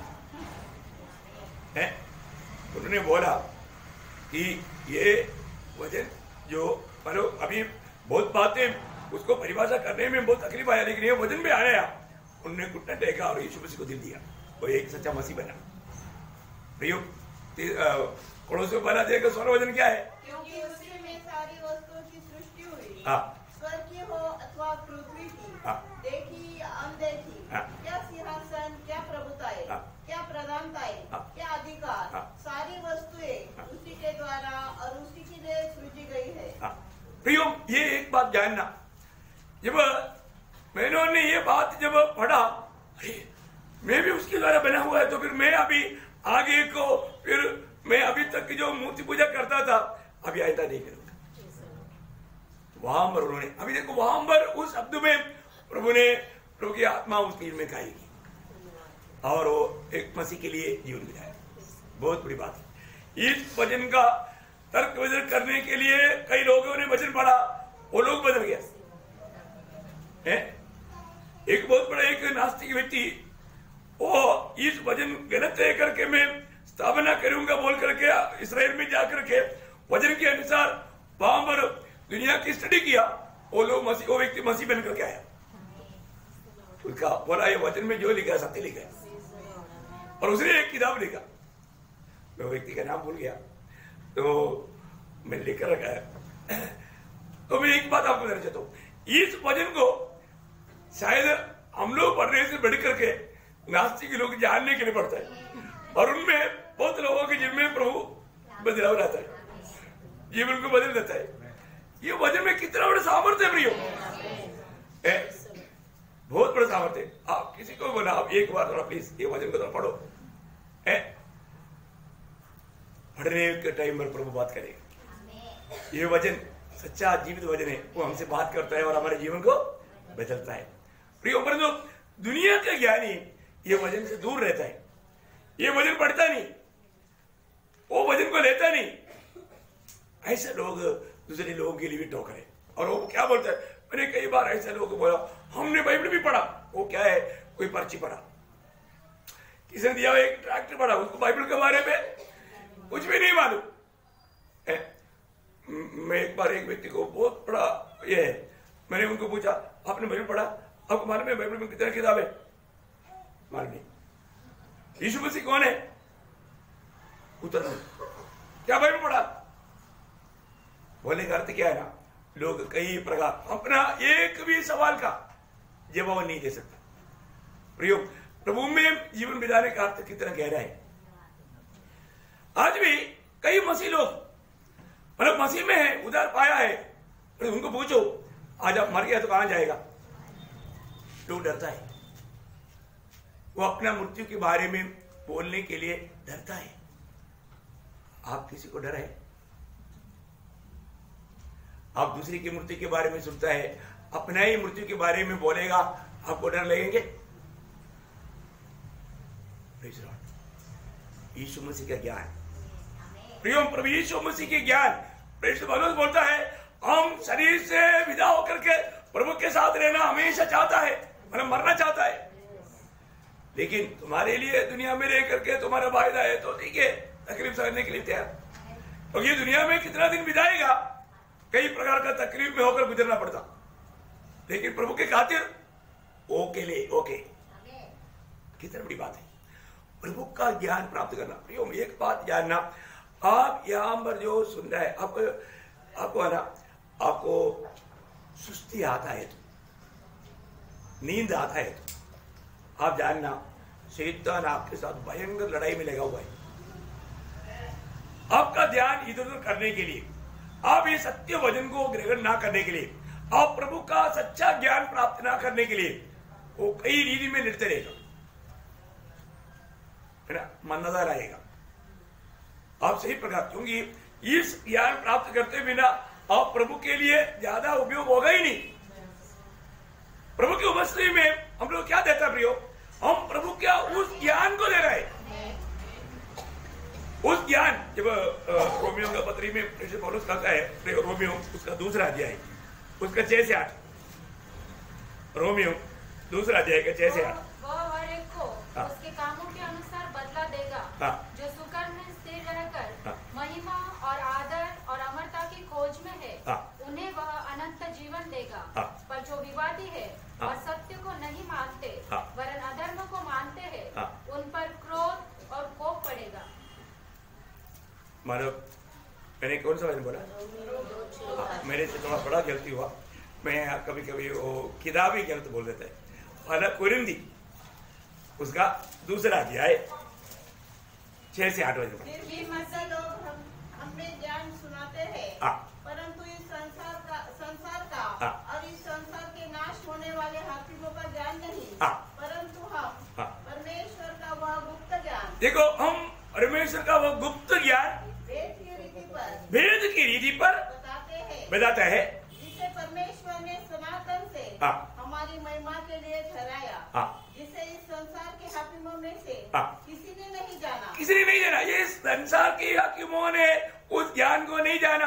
है। उन्होंने बोला कि ये वजन जो मतलब अभी बहुत बातें उसको परिभाषा करने में बहुत तकलीफ आया, लेकिन ये वजन में आया, उन्होंने घुटना टेका और यीशु मसीह को दिल दिया, वो एक सच्चा मसीह बना। भैया पड़ोसियों बना देगा सोलह वजन क्या है? क्योंकि उसी में सारी वस्तुओं की सृष्टि हुई, हाँ, स्वर्ग की हो अथवा पृथ्वी की, हाँ, देखी या अनदेखी, हाँ, क्या सिंहासन, क्या प्रभुताएं, हाँ, क्या प्रधानताएं, हाँ, क्या अधिकार, हाँ, सारी वस्तुएं हाँ, उसी के द्वारा और उसी के लिए सृजी गई है। हाँ। प्रियो, ये एक बात जानना, जब बहनों ने ये बात जब पढ़ा, अरे मैं भी उसके द्वारा बना हुआ है, तो फिर मैं अभी आगे को, फिर मैं अभी तक जो मूर्ति पूजा करता था अभी आयता नहीं करूंगा। वहां पर उन्होंने, अभी देखो वहां पर उस शब्द में प्रभु ने, प्रभु की आत्मा उस तीर में खाएगी और वो एक मसीह के लिए जीवन दिलाया। बहुत बड़ी बात है। इस वचन का तर्क वितर्क करने के लिए कई लोगों ने वचन पढ़ा, वो लोग बदल गया है। एक बहुत बड़ा एक नास्तिक व्यक्ति, वो इस वचन गलत है करके मैं स्थापना करूंगा बोल करके इस्राएल में जाकर के वचन के अनुसार वहां पर दुनिया की स्टडी किया, वो लोग मसीह, वो व्यक्ति मसीह बन करके आया। उसका बोला ये वचन में जो लिखा सत्य लिखा है, और उसने एक किताब लिखा, मैं व्यक्ति का नाम भूल गया, तो मैं लेकर रखा है। तो मैं एक बात आपको कहना चाहता हूँ, इस वचन को शायद हम लोग पढ़ने से बढ़ करके नास्तिक लोग जानने के लिए पढ़ता है, और उनमें बहुत लोगों के जीवन में प्रभु बदलाव लाता है, जीवन को बदल देता है। ये वचन में कितना बड़ा सामर्थ्य है प्रियो, बहुत बड़ा सामर्थ्य। आप किसी को बोला, आप एक बार थोड़ा प्लीज ये वचन को थोड़ा पढ़ो, है पढ़ने के टाइम पर प्रभु बात करेगा। ये वचन सच्चा जीवित वचन है, वो हमसे बात करता है और हमारे जीवन को बदलता है प्रियो। परंतु दुनिया का ज्ञानी ये वचन से दूर रहता है, ये वचन पढ़ता नहीं, वो वचन को लेता नहीं। ऐसे लोग दूसरे लोगों के लिए भी टोकर है, और वो क्या बोलता है, मैंने कई बार ऐसे लोगों को बोला हमने बाइबल भी पढ़ा, वो क्या है, कोई पर्ची पढ़ा, किसी ने दिया एक ट्रैक्टर पढ़ा, उसको बाइबल के बारे में कुछ भी नहीं मालूम। मैं एक बार एक व्यक्ति को बहुत बड़ा ये है, मैंने उनको पूछा आपने बाइबल पढ़ा, आपको मालूम है बाइबल में कितने किताब है? मालूम नहीं। यीशु मसीह कौन है? उत्तर नहीं। क्या बाइबल पढ़ा? बोलने का अर्थ क्या है ना, लोग कई प्रकार अपना एक भी सवाल का जवाब नहीं दे सकता। प्रियो, प्रभु में जीवन बिताने का अर्थ कितना गहरा है। आज भी कई मसीह लोग मतलब मसीह में है, उधार पाया है, पर उनको पूछो आज आप मर गया तो कहां जाएगा, तो डरता है। वो अपना मृत्यु के बारे में बोलने के लिए डरता है। आप किसी को डर है? आप दूसरे की मृत्यु के बारे में सुनता है, अपना ही मृत्यु के बारे में बोलेगा, आपको डर लगेंगे? यीशु मसीह का ज्ञान, प्रियो प्रभु यीशु मसीह के ज्ञान, पौलुस बोलता है हम शरीर से विदा होकर के प्रभु के साथ रहना हमेशा चाहता है, मतलब मरना चाहता है, लेकिन तुम्हारे लिए दुनिया में रह करके तुम्हारा फायदा है तो ठीक है, तकलीफ सहने के लिए तैयार। तो ये दुनिया में कितना दिन बिताएगा, कई प्रकार का तकलीफ में होकर गुजरना पड़ता, लेकिन प्रभु के खातिर ओके ले ओके। कितनी बड़ी बात है प्रभु का ज्ञान प्राप्त करना। प्रियो, एक बात जानना, आप यहां पर जो सुन रहे हैं, आप, आपको है ना, आपको सुस्ती आता है तो, नींद आता है तो आप जानना शैतान आपके साथ भयंकर लड़ाई में लगा हुआ है। आपका ध्यान इधर उधर करने के लिए, आप ये सत्य वचन को ग्रहण ना करने के लिए, आप प्रभु का सच्चा ज्ञान प्राप्त ना करने के लिए, वो कई रीति में लड़ते रहेगा, है ना, मंदादार आएगा। आप सही प्रकार, क्योंकि इस ज्ञान प्राप्त करते बिना आप प्रभु के लिए ज्यादा उपयोग होगा ही नहीं। प्रभु की उपस्थिति में हम लोग क्या देता प्रियो, हम प्रभु क्या उस ज्ञान को दे रहे हैं। उस ज्ञान, जब रोमियो का पत्री में पौलुस कहता है, रोमियो उसका दूसरा अध्याय, उसका छह से आठ, रोमियो दूसरा अध्याय का छह से आठ, वह हर एक को उसके कामों के अनुसार बदला देगा, जो सुकर्म में स्थिर रहकर महिमा और आदर और अमरता की खोज में है, उन्हें वह अनंत जीवन देगा। पर जो विवादी है और सत्य को नहीं मानते वरन अधर्म को मानते हैं, उन पर क्रोध और कोप पड़ेगा। मानो मैंने कौन सा वचन बोला? हाँ, मेरे से थोड़ा बड़ा गलती हुआ, मैं कभी कभी वो किताब ही गलत बोल देता है। वाला कुरिंदी उसका दूसरा अध्याय छह से आठ वचन। फिर भी मसीह लोग हम हमें ज्ञान सुनाते हैं, परंतु इस संसार का संसार का और इस संसार के नाश होने वाले हाथी देखो हम परमेश्वर का वो गुप्त ज्ञान वेद की रीति पर भेद की रीति पर बताते हैं, बताता है, जिसे परमेश्वर ने सनातन से हाँ। हमारी महिमा के लिए ठहराया, हाँ। जिसे इस संसार के हाकिमों में से हाँ। किसी ने नहीं जाना। किसी ने नहीं जाना, ये संसार के हाकिमों ने उस ज्ञान को नहीं जाना,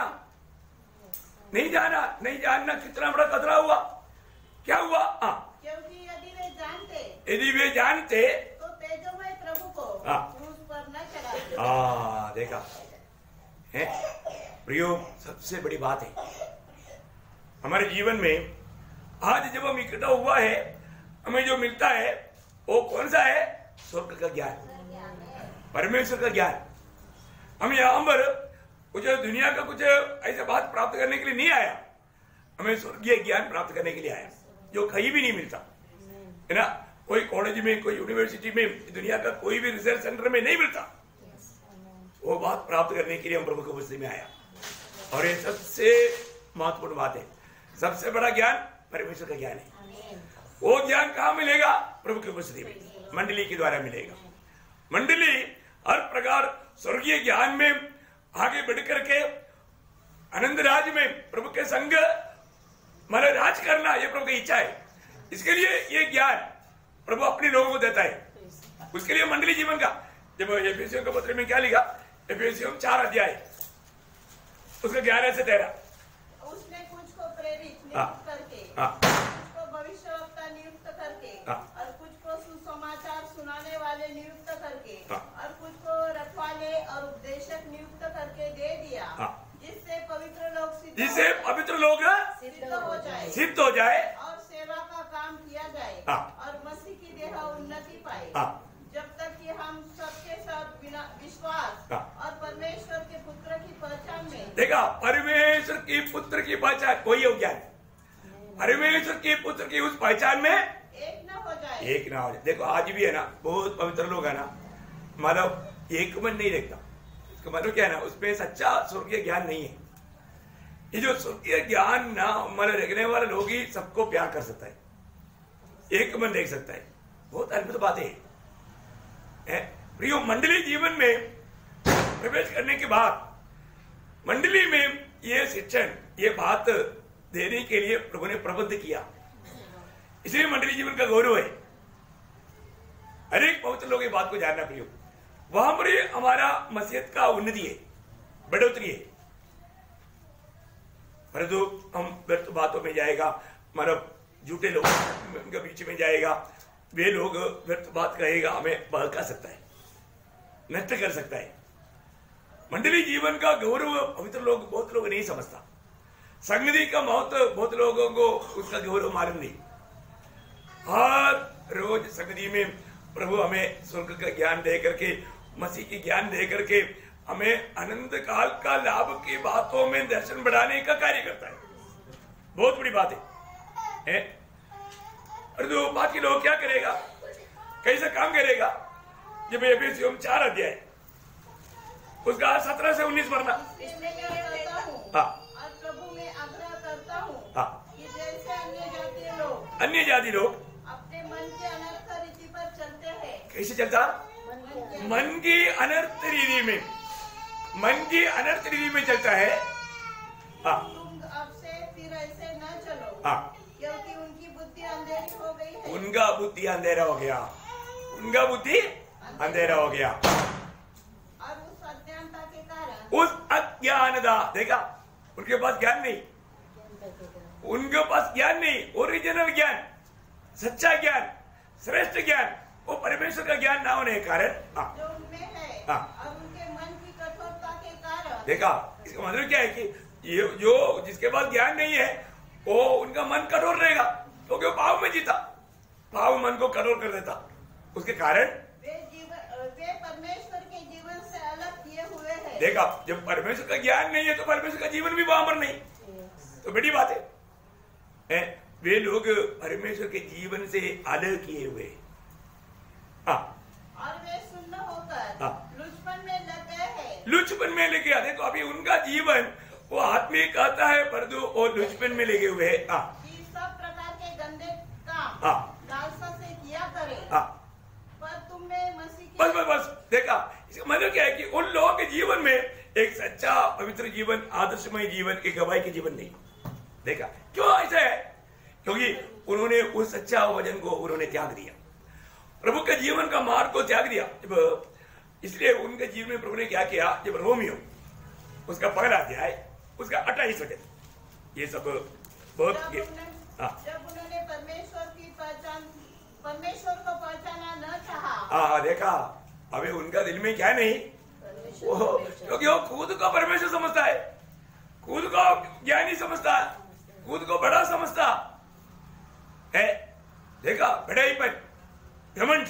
नहीं जाना, नहीं जानना कितना बड़ा खतरा हुआ। क्या हुआ? हाँ, क्योंकि यदि वे जानते यदि वे जानते तो तेजोमय प्रभु को हाँ। क्रूस पर न चढ़ाते। हाँ, देखा है प्रियो, सबसे बड़ी बात है हमारे जीवन में आज जब हम इकट्ठा हुआ है, हमें जो मिलता है वो कौन सा है? स्वर्ग का ज्ञान, परमेश्वर का ज्ञान। हम यहाँ पर कुछ दुनिया का कुछ ऐसा बात प्राप्त करने के लिए नहीं आया, हमें स्वर्गीय ज्ञान प्राप्त करने के लिए आया, जो कहीं भी नहीं मिलता है ना। कोई कॉलेज में, कोई यूनिवर्सिटी में, दुनिया का कोई भी रिसर्च सेंटर में नहीं मिलता। वो बात प्राप्त करने के लिए हम प्रभु की उपस्थिति में आया, और ये सबसे महत्वपूर्ण बात है। सबसे बड़ा ज्ञान परमेश्वर का ज्ञान है। वो ज्ञान कहाँ मिलेगा? प्रभु की उपस्थिति में, मंडली के द्वारा मिलेगा। मंडली हर प्रकार स्वर्गीय ज्ञान में आगे बढ़ करके आनंद राज में प्रभु के संग हमारा राज करना, ये प्रभु की इच्छा है। इसके लिए ये ज्ञान प्रभु अपने लोगों को देता है। उसके लिए मंडली जीवन का, जब एफेसियों के पत्र में क्या लिखा, एफेसियों चार अध्याय उसका ग्यारह से तेरह, उसने कुछ को प्रेरित हाँ। नियुक्त करके, हाँ। कुछ को भविष्यवक्ता नियुक्त करके, हाँ। और कुछ को सुसमाचार सुनाने वाले नियुक्त करके, हाँ। और कुछ को रखवाले और उपदेशक नियुक्त करके दे दिया, हाँ। जिससे पवित्र लोग सिद्ध जिससे हो- पवित्र लोग सिद्ध हो जाए सिद्ध हो जाए, और सेवा का काम किया जाए, हाँ। और मसीह की देह उन्नति पाए, हाँ। जब तक कि हम सबके साथ बिना विश्वास हाँ। और परमेश्वर के पुत्र की पहचान में देखा, परमेश्वर की पुत्र की पहचान, कोई हो ज्ञान, परमेश्वर की पुत्र की उस पहचान में एक न हो जाए। एक ना हो जाए। देखो आज भी है ना, बहुत पवित्र लोग है ना, मतलब एक मन नहीं देखता। इसका मतलब क्या है ना, उसमें सच्चा स्वर्गीय ज्ञान नहीं है। ये जो स्वर्गीय ज्ञान ना हमारे देखने वाले लोग ही सबको प्यार कर सकता है, एक मन देख सकता है। बहुत अद्भुत बात है। प्रियो, मंडली जीवन में प्रवेश करने के बाद मंडली में ये शिक्षण, ये बात देने के लिए प्रभु ने प्रबंध किया, इसलिए मंडली जीवन का गौरव है। हर एक पवित्र लोग ये बात को जानना प्रियो, वहां पर ये हमारा मसीहत का उन्नति है, बढ़ोतरी है। परंतु हम व्यर्थ बातों में जाएगा, मतलब झूठे लोग उनके बीच में जाएगा, वे लोग व्यर्थ बात कहेगा, हमें बहका सकता है, नष्ट कर सकता है। मंडली जीवन का गौरव पवित्र लोग, बहुत लोग नहीं समझता। संगति का महत्व बहुत लोगों को उसका गौरव मालूम नहीं। हर रोज संगति में प्रभु हमें स्वर्ग का ज्ञान दे करके, मसीह की ज्ञान दे करके हमें अनंत काल का लाभ की बातों में दर्शन बढ़ाने का कार्य करता है। बहुत बड़ी बात है, है? और जो बाकी लोग क्या करेगा, कैसा काम करेगा? जब एफेसियों चार अध्याय उसका सत्रह से उन्नीस पढ़ना। इसलिए मैं कहता हूँ हाँ। और प्रभु में आग्रह करता हूँ हाँ। कि जैसे अन्य जातीय लोग अन्य जाति लोग अपने मन के अनर्थ रीति पर चलते हैं, कैसे चलता? मन की अनर्थ रीति में, मन की अनर्थ रीति में चलता है। हाँ। तुम अब से फिर ऐसे न चलो, हाँ। क्योंकि उनकी बुद्धि अंधेरी हो गई है। उनका बुद्धि अंधेरा हो गया, उनका बुद्धि अंधेरा हो गया। और उस अज्ञानता के कारण, उस अज्ञानता, देखा, उनके पास ज्ञान नहीं, उनके पास ज्ञान नहीं, ओरिजिनल ज्ञान, सच्चा ज्ञान, श्रेष्ठ ज्ञान, वो परमेश्वर का ज्ञान ना होने के कारण, हाँ, जो उनमें है, हाँ। और उनके मन की कठोरता के कारण, देखा, इसका मतलब क्या है कि ये जो जिसके पास ज्ञान नहीं है, वो उनका मन कठोर रहेगा, क्योंकि वो पाव में जीता, पाव मन को कठोर कर देता। उसके कारण वे जीवन, वे परमेश्वर के जीवन से अलग किए हुए हैं। देखा, जब परमेश्वर का ज्ञान नहीं है तो परमेश्वर का जीवन भी वहां पर नहीं, तो बड़ी बात है, है? वे लोग परमेश्वर के जीवन से अलग किए हुए। हाँ। और वे सुन्न होकर हाँ। लुचपन में लग गए हैं। लुचपन में ले गया। देखो, अभी उनका जीवन वो आत्मिक कहता है, परंतु वो लुचपन में लगे हुए हैं। हाँ। कि सब प्रकार के गंदे काम हाँ। लालसा से किया करे, हाँ। पर तुम में मसीह की बस बस बस देखा, इसका मतलब क्या है कि उन लोगों के जीवन में एक सच्चा पवित्र जीवन, आदर्शमय जीवन, एक गवाही के जीवन नहीं देखा। क्यों ऐसा है? क्योंकि उन्होंने उस सच्चा वचन को उन्होंने त्याग दिया, प्रभु के जीवन का मार्ग को त्याग दिया। जब इसलिए उनके जीवन में प्रभु ने क्या किया, जब रोमियो उसका पहला अध्याय उसका अट्ठाईस वचन, ये सब बहुत जब उन्होंने, जब उन्होंने परमेश्वर की पहचान परमेश्वर को पहचाना न चाहा, हाँ देखा, अभी उनका दिल में क्या नहीं, क्योंकि वो खुद को परमेश्वर समझता है, खुद को ज्ञानी समझता है, खुद को बड़ा समझता है। देखा, बड़ाई पर घमंड।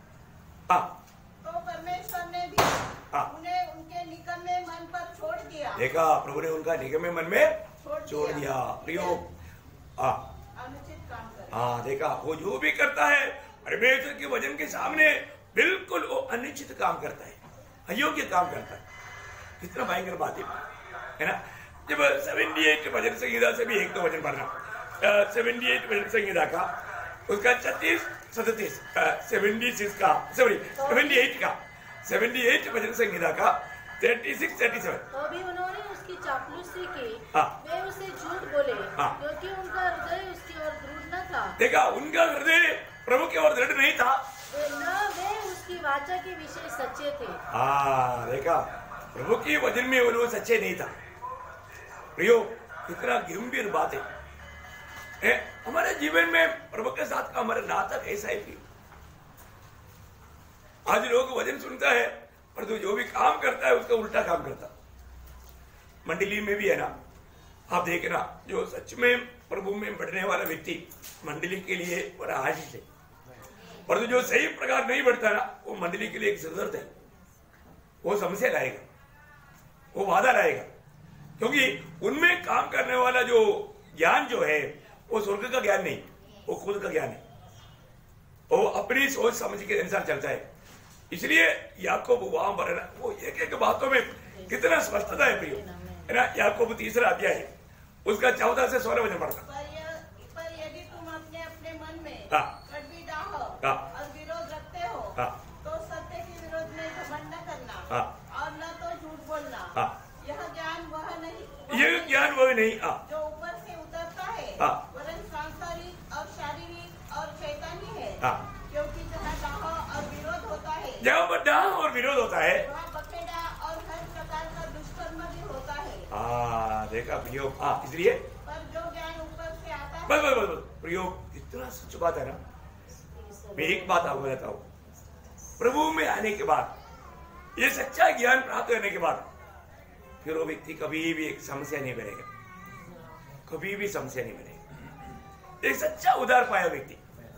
तो परमेश्वर ने भी उन्हें उनके निकम्मे मन पर छोड़ दिया। देखा, प्रभु ने उनका निकम्मे मन में छोड़ दिया। प्रियो, अनुचित काम करे। हाँ देखा, वो जो भी करता है परमेश्वर के वचन के सामने बिल्कुल वो अनुचित काम करता है, अयोग्य काम करता है। कितना भयंकर बात है ना। जब सेवेंटी एट भजन संहिता से भी एक तो वचन पढ़ना, सेवेंटी एट भजन संहिता का उसका छत्तीस सततीस सेवेंटी सिक्स का सॉरी सेवेंटी एट का सेवेंटी एट भजन संहिता का थर्टी सिक्स थर्टी सेवन। तो भी उन्होंने उसकी चापलूसी की, हाँ। वे उसे झूठ बोले, हाँ। क्योंकि उनका हृदय उसकी ओर दृढ़ न था। देखा, उनका हृदय प्रभु की ओर दृढ़ नहीं था, वे न वे उसकी वाचा के विषय सच्चे थे। हाँ देखा, प्रभु की वचन में वो सच्चे नहीं था। प्रियो, कितना गंभीर बात है। ए, हमारे जीवन में प्रभु के साथ का हमारा नाता कैसा है कि आज लोग वचन सुनता है पर तो जो भी काम करता है उसका उल्टा काम करता। मंडली में भी है ना, आप देखना, जो सच में प्रभु में बढ़ने वाला व्यक्ति मंडली के लिए बड़ा आशीष है, पर तो जो सही प्रकार नहीं बढ़ता ना, वो मंडली के लिए एक जरूरत है, वो समस्या लाएगा, वो बाधा लाएगा। क्योंकि उनमें काम करने वाला जो ज्ञान जो है वो स्वर्ग का ज्ञान नहीं, वो खुद का ज्ञान है, वो अपनी सोच समझ के अनुसार चलता है। इसलिए याकूब वहां पर ना, वो एक एक बातों में कितना स्पष्टता है प्रियो, है ना। याकूब तीसरा अध्याय है, उसका चौदह से सोलह वचन पढ़ता। पर यदि तुम अपने अपने मन में हाँ। कड़वी डाह हाँ। और विरोध रखते हो, हाँ। तो सत्य के विरोध में घमंड न करना, हाँ। और न तो झूठ बोलना। हाँ। यह ज्ञान वह नहीं, ये ज्ञान वो नहीं, हाँ, जो ऊपर से उतरता है, हाँ। वरन सांसारिक और शारीरिक और शैतानी है। हाँ। क्योंकि जहाँ डाह और विरोध होता है, जहाँ पर डाह और विरोध होता है, वहाँ बखेड़ा और हर प्रकार का दुष्कर्म भी होता है। हाँ देखा प्रियो, हाँ इसलिए पर जो ज्ञान ऊपर से आता है, बस बस बस बस प्रियो, इतना सच बात है ना। मैं एक बात आपको बताता हूँ, प्रभु में आने के बाद, ये सच्चा ज्ञान प्राप्त करने के बाद, फिर वो व्यक्ति कभी भी एक समस्या नहीं बनेगा, कभी भी समस्या नहीं बनेगा। एक सच्चा उदार पाया व्यक्ति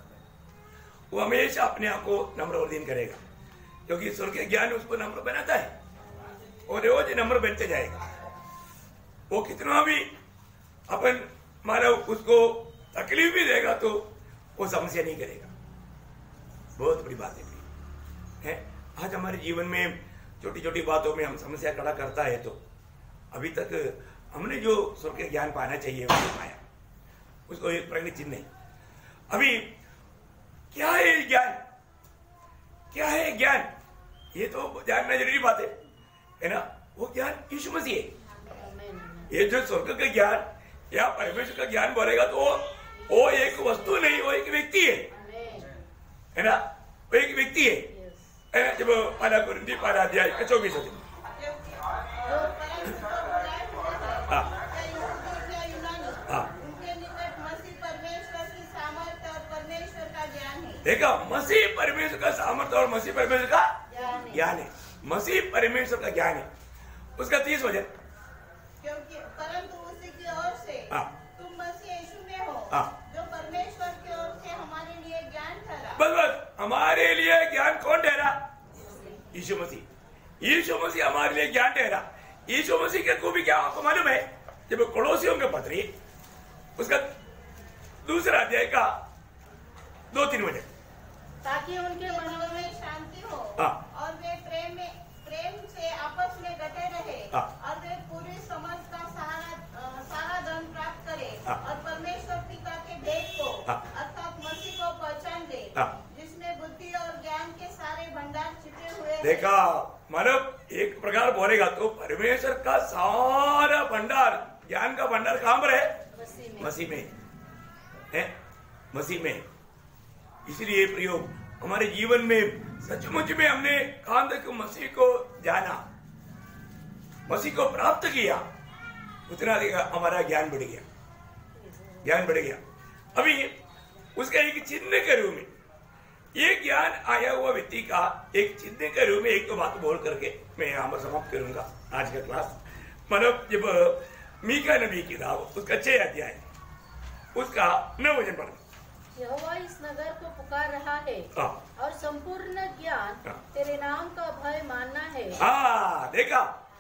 वो हमेशा अपने आप को नम्र और दीन करेगा, क्योंकि स्वर्ग के ज्ञान उसको नम्र बनाता है और रोज नम्र बनते जाएगा। वो कितना भी अपन मानो उसको तकलीफ भी देगा तो वो समस्या नहीं करेगा। बहुत बड़ी बात है, है? आज हमारे जीवन में छोटी छोटी बातों में हम समस्या खड़ा करता है, तो अभी तक हमने जो स्वर्ग के ज्ञान पाना चाहिए वो नहीं पाया, उसको एक प्रगति चिन्ह नहीं। अभी क्या है ज्ञान, क्या है ज्ञान, ये तो जानना जरूरी बात है, है ना। वो ज्ञान यीशु मसीह है। ये जो स्वर्ग का ज्ञान या परमेश्वर का ज्ञान बोलेगा तो वो एक वस्तु नहीं, वो एक व्यक्ति है, है ना, वो एक व्यक्ति है, है ना। जब पहला कुरिन्थी पहला अध्याय का चौबीस होते देखा, मसीह परमेश्वर का सामर्थ्य और मसीह परमेश्वर का ज्ञान है, मसीह परमेश्वर का ज्ञान है। उसका तीस वचन, क्योंकि परंतु उसी की ओर से हाँ। तुम मसीह यीशु में हो, हाँ। जो परमेश्वर की ओर से हमारे लिए ज्ञान ठहरा। बस बस हमारे लिए ज्ञान कौन ठहरा? यीशु मसीह। यीशु मसीह हमारे लिए ज्ञान ठहरा। यीशु मसीह के को भी क्या आपको मालूम है? जब कोलोसियों के पत्री उसका दूसरा अध्याय का दो तीन वचन, ताकि उनके मनों में शांति हो, हाँ। और वे प्रेम में प्रेम से आपस में डटे रहे, हाँ। और वे पूरी समझ का सहारा सारा धन प्राप्त करे, हाँ। और परमेश्वर पिता के भेद को, हाँ। अर्थात मसीह को पहचान दे, हाँ। जिसमें बुद्धि और ज्ञान के सारे भंडार छिपे हुए देखा, मतलब एक प्रकार बोलेगा तो परमेश्वर का सारा भंडार, ज्ञान का भंडार कहां पर है? मसीह में है, मसीह में। इसलिए प्रियो, हमारे जीवन में सचमुच में हमने कहां तक मसीह को जाना, मसीह को प्राप्त किया, उतना हमारा ज्ञान बढ़ गया, ज्ञान बढ़ गया। अभी उसका एक चिन्ह के रूप में, ये ज्ञान आया हुआ व्यक्ति का एक चिन्ह के रूप में एक तो बात बोल करके मैं यहाँ पर समाप्त करूंगा आज का क्लास। मतलब जब मीका नबी की किताब उसका छह अध्याय उसका नौ वचन पढ़ना। यहोवा इस नगर को पुकार रहा है और संपूर्ण ज्ञान तेरे नाम का भय मानना है। हाँ, देखा,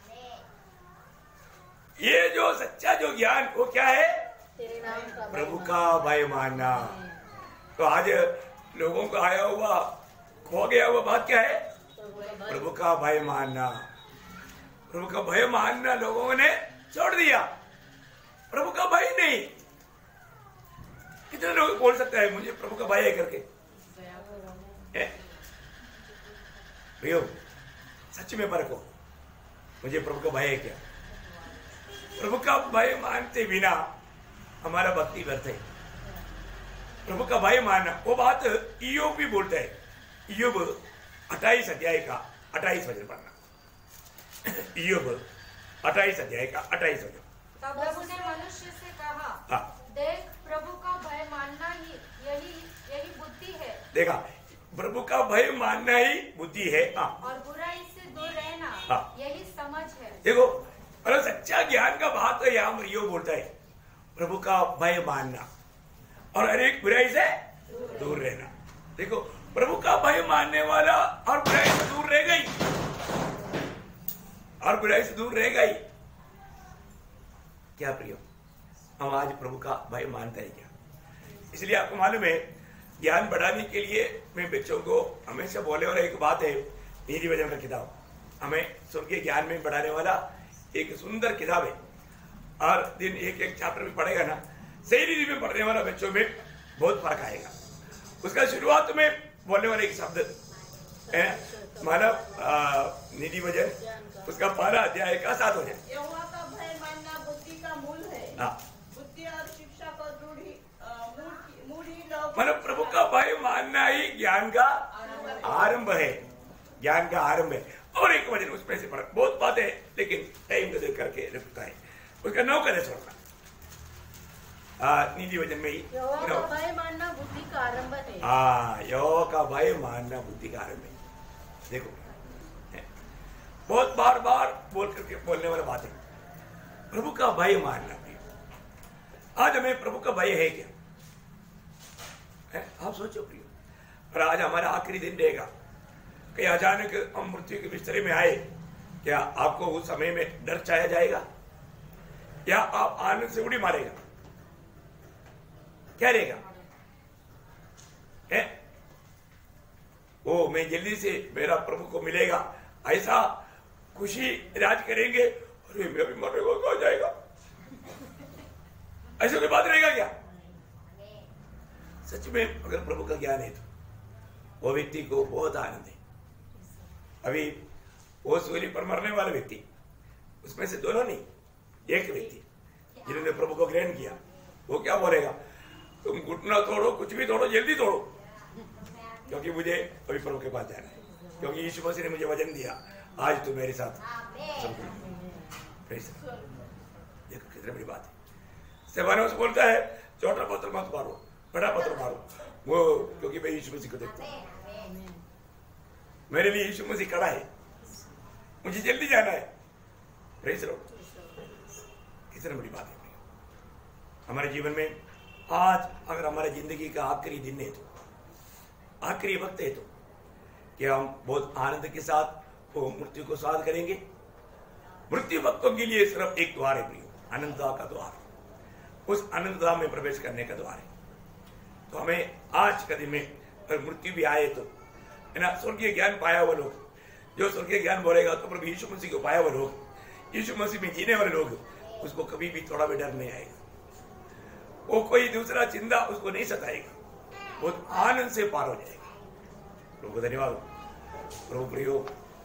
ये जो सच्चा जो ज्ञान वो क्या है? तेरे नाम का प्रभु का भय मानना। तो आज लोगों को आया हुआ खो गया हुआ बात क्या है? प्रभु का भय मानना। प्रभु का भय मानना लोगों ने छोड़ दिया, प्रभु का भय नहीं। कितने लोग बोल सकता है मुझे प्रभु का भय है करके? भैया सच में परखो, मुझे प्रभु का भय है क्या? प्रभु का भय मानते बिना हमारा भक्ति व्यर्थ है। प्रभु का भय मानना, वो बात इयोब भी बोलता है। इयोब अट्ठाईस अध्याय का अट्ठाईस वचन पढ़ना। इयोब अट्ठाईस अध्याय का अट्ठाईस वचन। तब प्रभु ने मनुष्य से कहा, देख, प्रभु का भय मानना ही यही यही बुद्धि है। देखा, प्रभु का भय मानना ही बुद्धि है। आ, और बुराई से दूर रहना आ, यही समझ है। देखो, अरे सच्चा ज्ञान का बात तो यहाँ पर यो बोलता है, प्रभु का भय मानना और हर एक बुराई से दूर रहना। देखो, प्रभु का भय मानने वाला और बुराई से दूर रह गई, और बुराई से दूर रह गई। क्या प्रियो, हम आज प्रभु का भय मानते हैं क्या? इसलिए आपको मालूम है, ज्ञान बढ़ाने के लिए मैं बच्चों को हमेशा बोले वाला एक बात है, नीति वचन का किताब हमें स्वर्गीय ज्ञान में बढ़ाने वाला एक सुंदर किताब है। और दिन एक एक चैप्टर में पढ़ेगा ना, सही रीति में पढ़ने वाला बच्चों में बहुत फर्क आएगा। उसका शुरुआत में बोलने वाले एक शब्द है मानव निधि वचन, उसका पहला अध्याय का सात वचन। यहोवा का भय मानना बुद्धि का मूल है। बुद्धि और शिक्षा को रूढ़ी मूढ़ी लोग, मतलब प्रभु का भय मानना ही ज्ञान का आरंभ है, ज्ञान का आरंभ है। और एक वचन उसमें से पढ़, बहुत बातें लेकिन टाइम को देख करके रुकता है। उसका नौ कदे छोड़ना नीति वचन में ही, यहोवा का भय मानना बुद्धि का आरंभ है। हाँ, यहोवा का भय मानना बुद्धि का आरंभ है। देखो, बहुत बार बार बोल करके बोलने वाला बात है, प्रभु का भय मानना। आज हमें प्रभु का भय है क्या? है? आप सोचो प्रियो, और आज हमारा आखिरी दिन रहेगा, कहीं अचानक हम मृत्यु के बिस्तरे में आए, क्या आपको उस समय में डर छाया जाएगा या आप आनंद से उड़ी मारेगा? क्या रहेगा? है? ओ, मैं जल्दी से मेरा प्रभु को मिलेगा, ऐसा खुशी राज करेंगे, अरे मैं भी मरेगा तो आ जाएगा, ऐसा कोई बात रहेगा क्या? सच में अगर प्रभु का ज्ञान है तो वो व्यक्ति को बहुत आनंद है। अभी वो सूली पर मरने वाला व्यक्ति, उसमें से दोनों नहीं, एक व्यक्ति जिन्होंने प्रभु को ग्रहण किया, वो क्या बोलेगा? तुम घुटना तोड़ो, कुछ भी तोड़ो, जल्दी तोड़ो, क्योंकि मुझे अभी प्रभु के पास जाना है, क्योंकि यीशु मसीह ने मुझे वचन दिया, आज तो मेरे साथ। देखो कितनी बड़ी बात है। सेवानों से बोलता है, छोटा पत्थर मत मारो, बड़ा पत्थर मारो, वो क्योंकि मैं यीशु मसीह को देखता हूँ, मेरे लिए यीशु मसीह खड़ा है, मुझे जल्दी जाना है। प्रेज़ लो, कितनी बड़ी बात है। हमारे जीवन में आज अगर हमारे जिंदगी का आखिरी दिन है तो, आखिरी वक्त है तो, क्या हम बहुत आनंद के साथ वो मृत्यु को स्वाद करेंगे? मृत्यु वक्तों के लिए सिर्फ एक द्वार है प्रियो, अनंतता का द्वार, उस अनंतता में प्रवेश करने का द्वार है। तो हमें आज के दिन में अगर मृत्यु भी आए तो, है ना, स्वर्गीय ज्ञान पाया हुआ लोग, जो स्वर्गीय ज्ञान बोलेगा तो प्रभु यीशु मसीह को पाया हुआ लोग, यीशु मसीह में जीने वाले लोग, उसको कभी भी थोड़ा भी डर नहीं आएगा, वो कोई दूसरा चिंता उसको नहीं सताएगा, बहुत आनंद से पार हो जाएगा। प्रभु धन्यवाद। प्रभु प्रियो,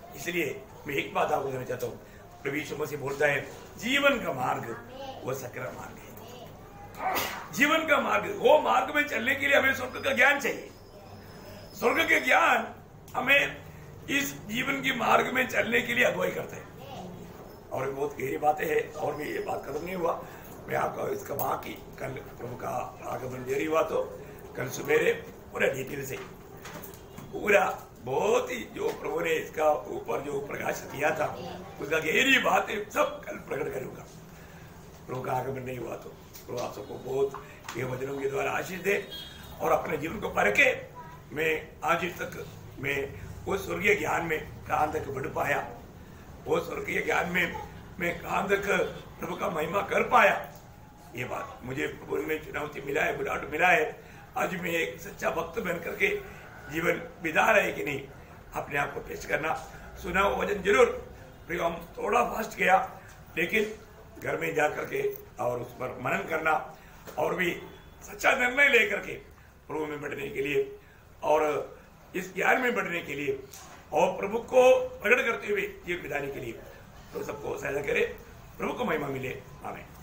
इसलिए मैं एक बात आपको कहना चाहता हूँ, प्रभु यीशु मसीह बोलता है जीवन का मार्ग वो सक्रिय मार्ग है। जीवन का मार्ग, वो मार्ग में चलने के लिए हमें स्वर्ग का ज्ञान चाहिए। स्वर्ग के ज्ञान हमें इस जीवन के मार्ग में चलने के लिए अगुवाई करते हैं। और बहुत गहरी बातें हैं, और भी ये बात खत्म नहीं हुआ, मैं आपको इसका वहां की कल प्रभु का आगमन देरी हुआ तो कल सवेरे पूरा डिटेल से पूरा बहुत ही जो प्रभु ने इसका ऊपर जो प्रकाश किया था उसका गहरी बातें सब कल प्रकट करूंगा। प्रभु का आगमन नहीं हुआ तो प्रभु आप सबको बहुत ये वचनों के द्वारा आशीष दे, और अपने जीवन को परखे मैं आज तक मैं उस स्वर्गीय ज्ञान में कहां तक बढ़ पाया, वो स्वर्गीय ज्ञान में मैं कहां तक प्रभु का महिमा कर पाया। ये बात मुझे प्रभु ने चुनौती मिला है, बुलाहट मिला है। आज मैं एक सच्चा भक्त बन करके जीवन बिता रहे कि नहीं, अपने आप को टेस्ट करना। सुना वो वचन जरूर प्रभु हम थोड़ा फास्ट गया, लेकिन घर में जा करके और उस पर मनन करना और भी सच्चा निर्णय लेकर के प्रभु में बढ़ने के लिए और इस ज्ञान में बढ़ने के लिए और प्रभु को प्रकट करते हुए जीवन बिताने के लिए तो सबको सहायता करे। प्रभु को महिमा मिले। आमीन।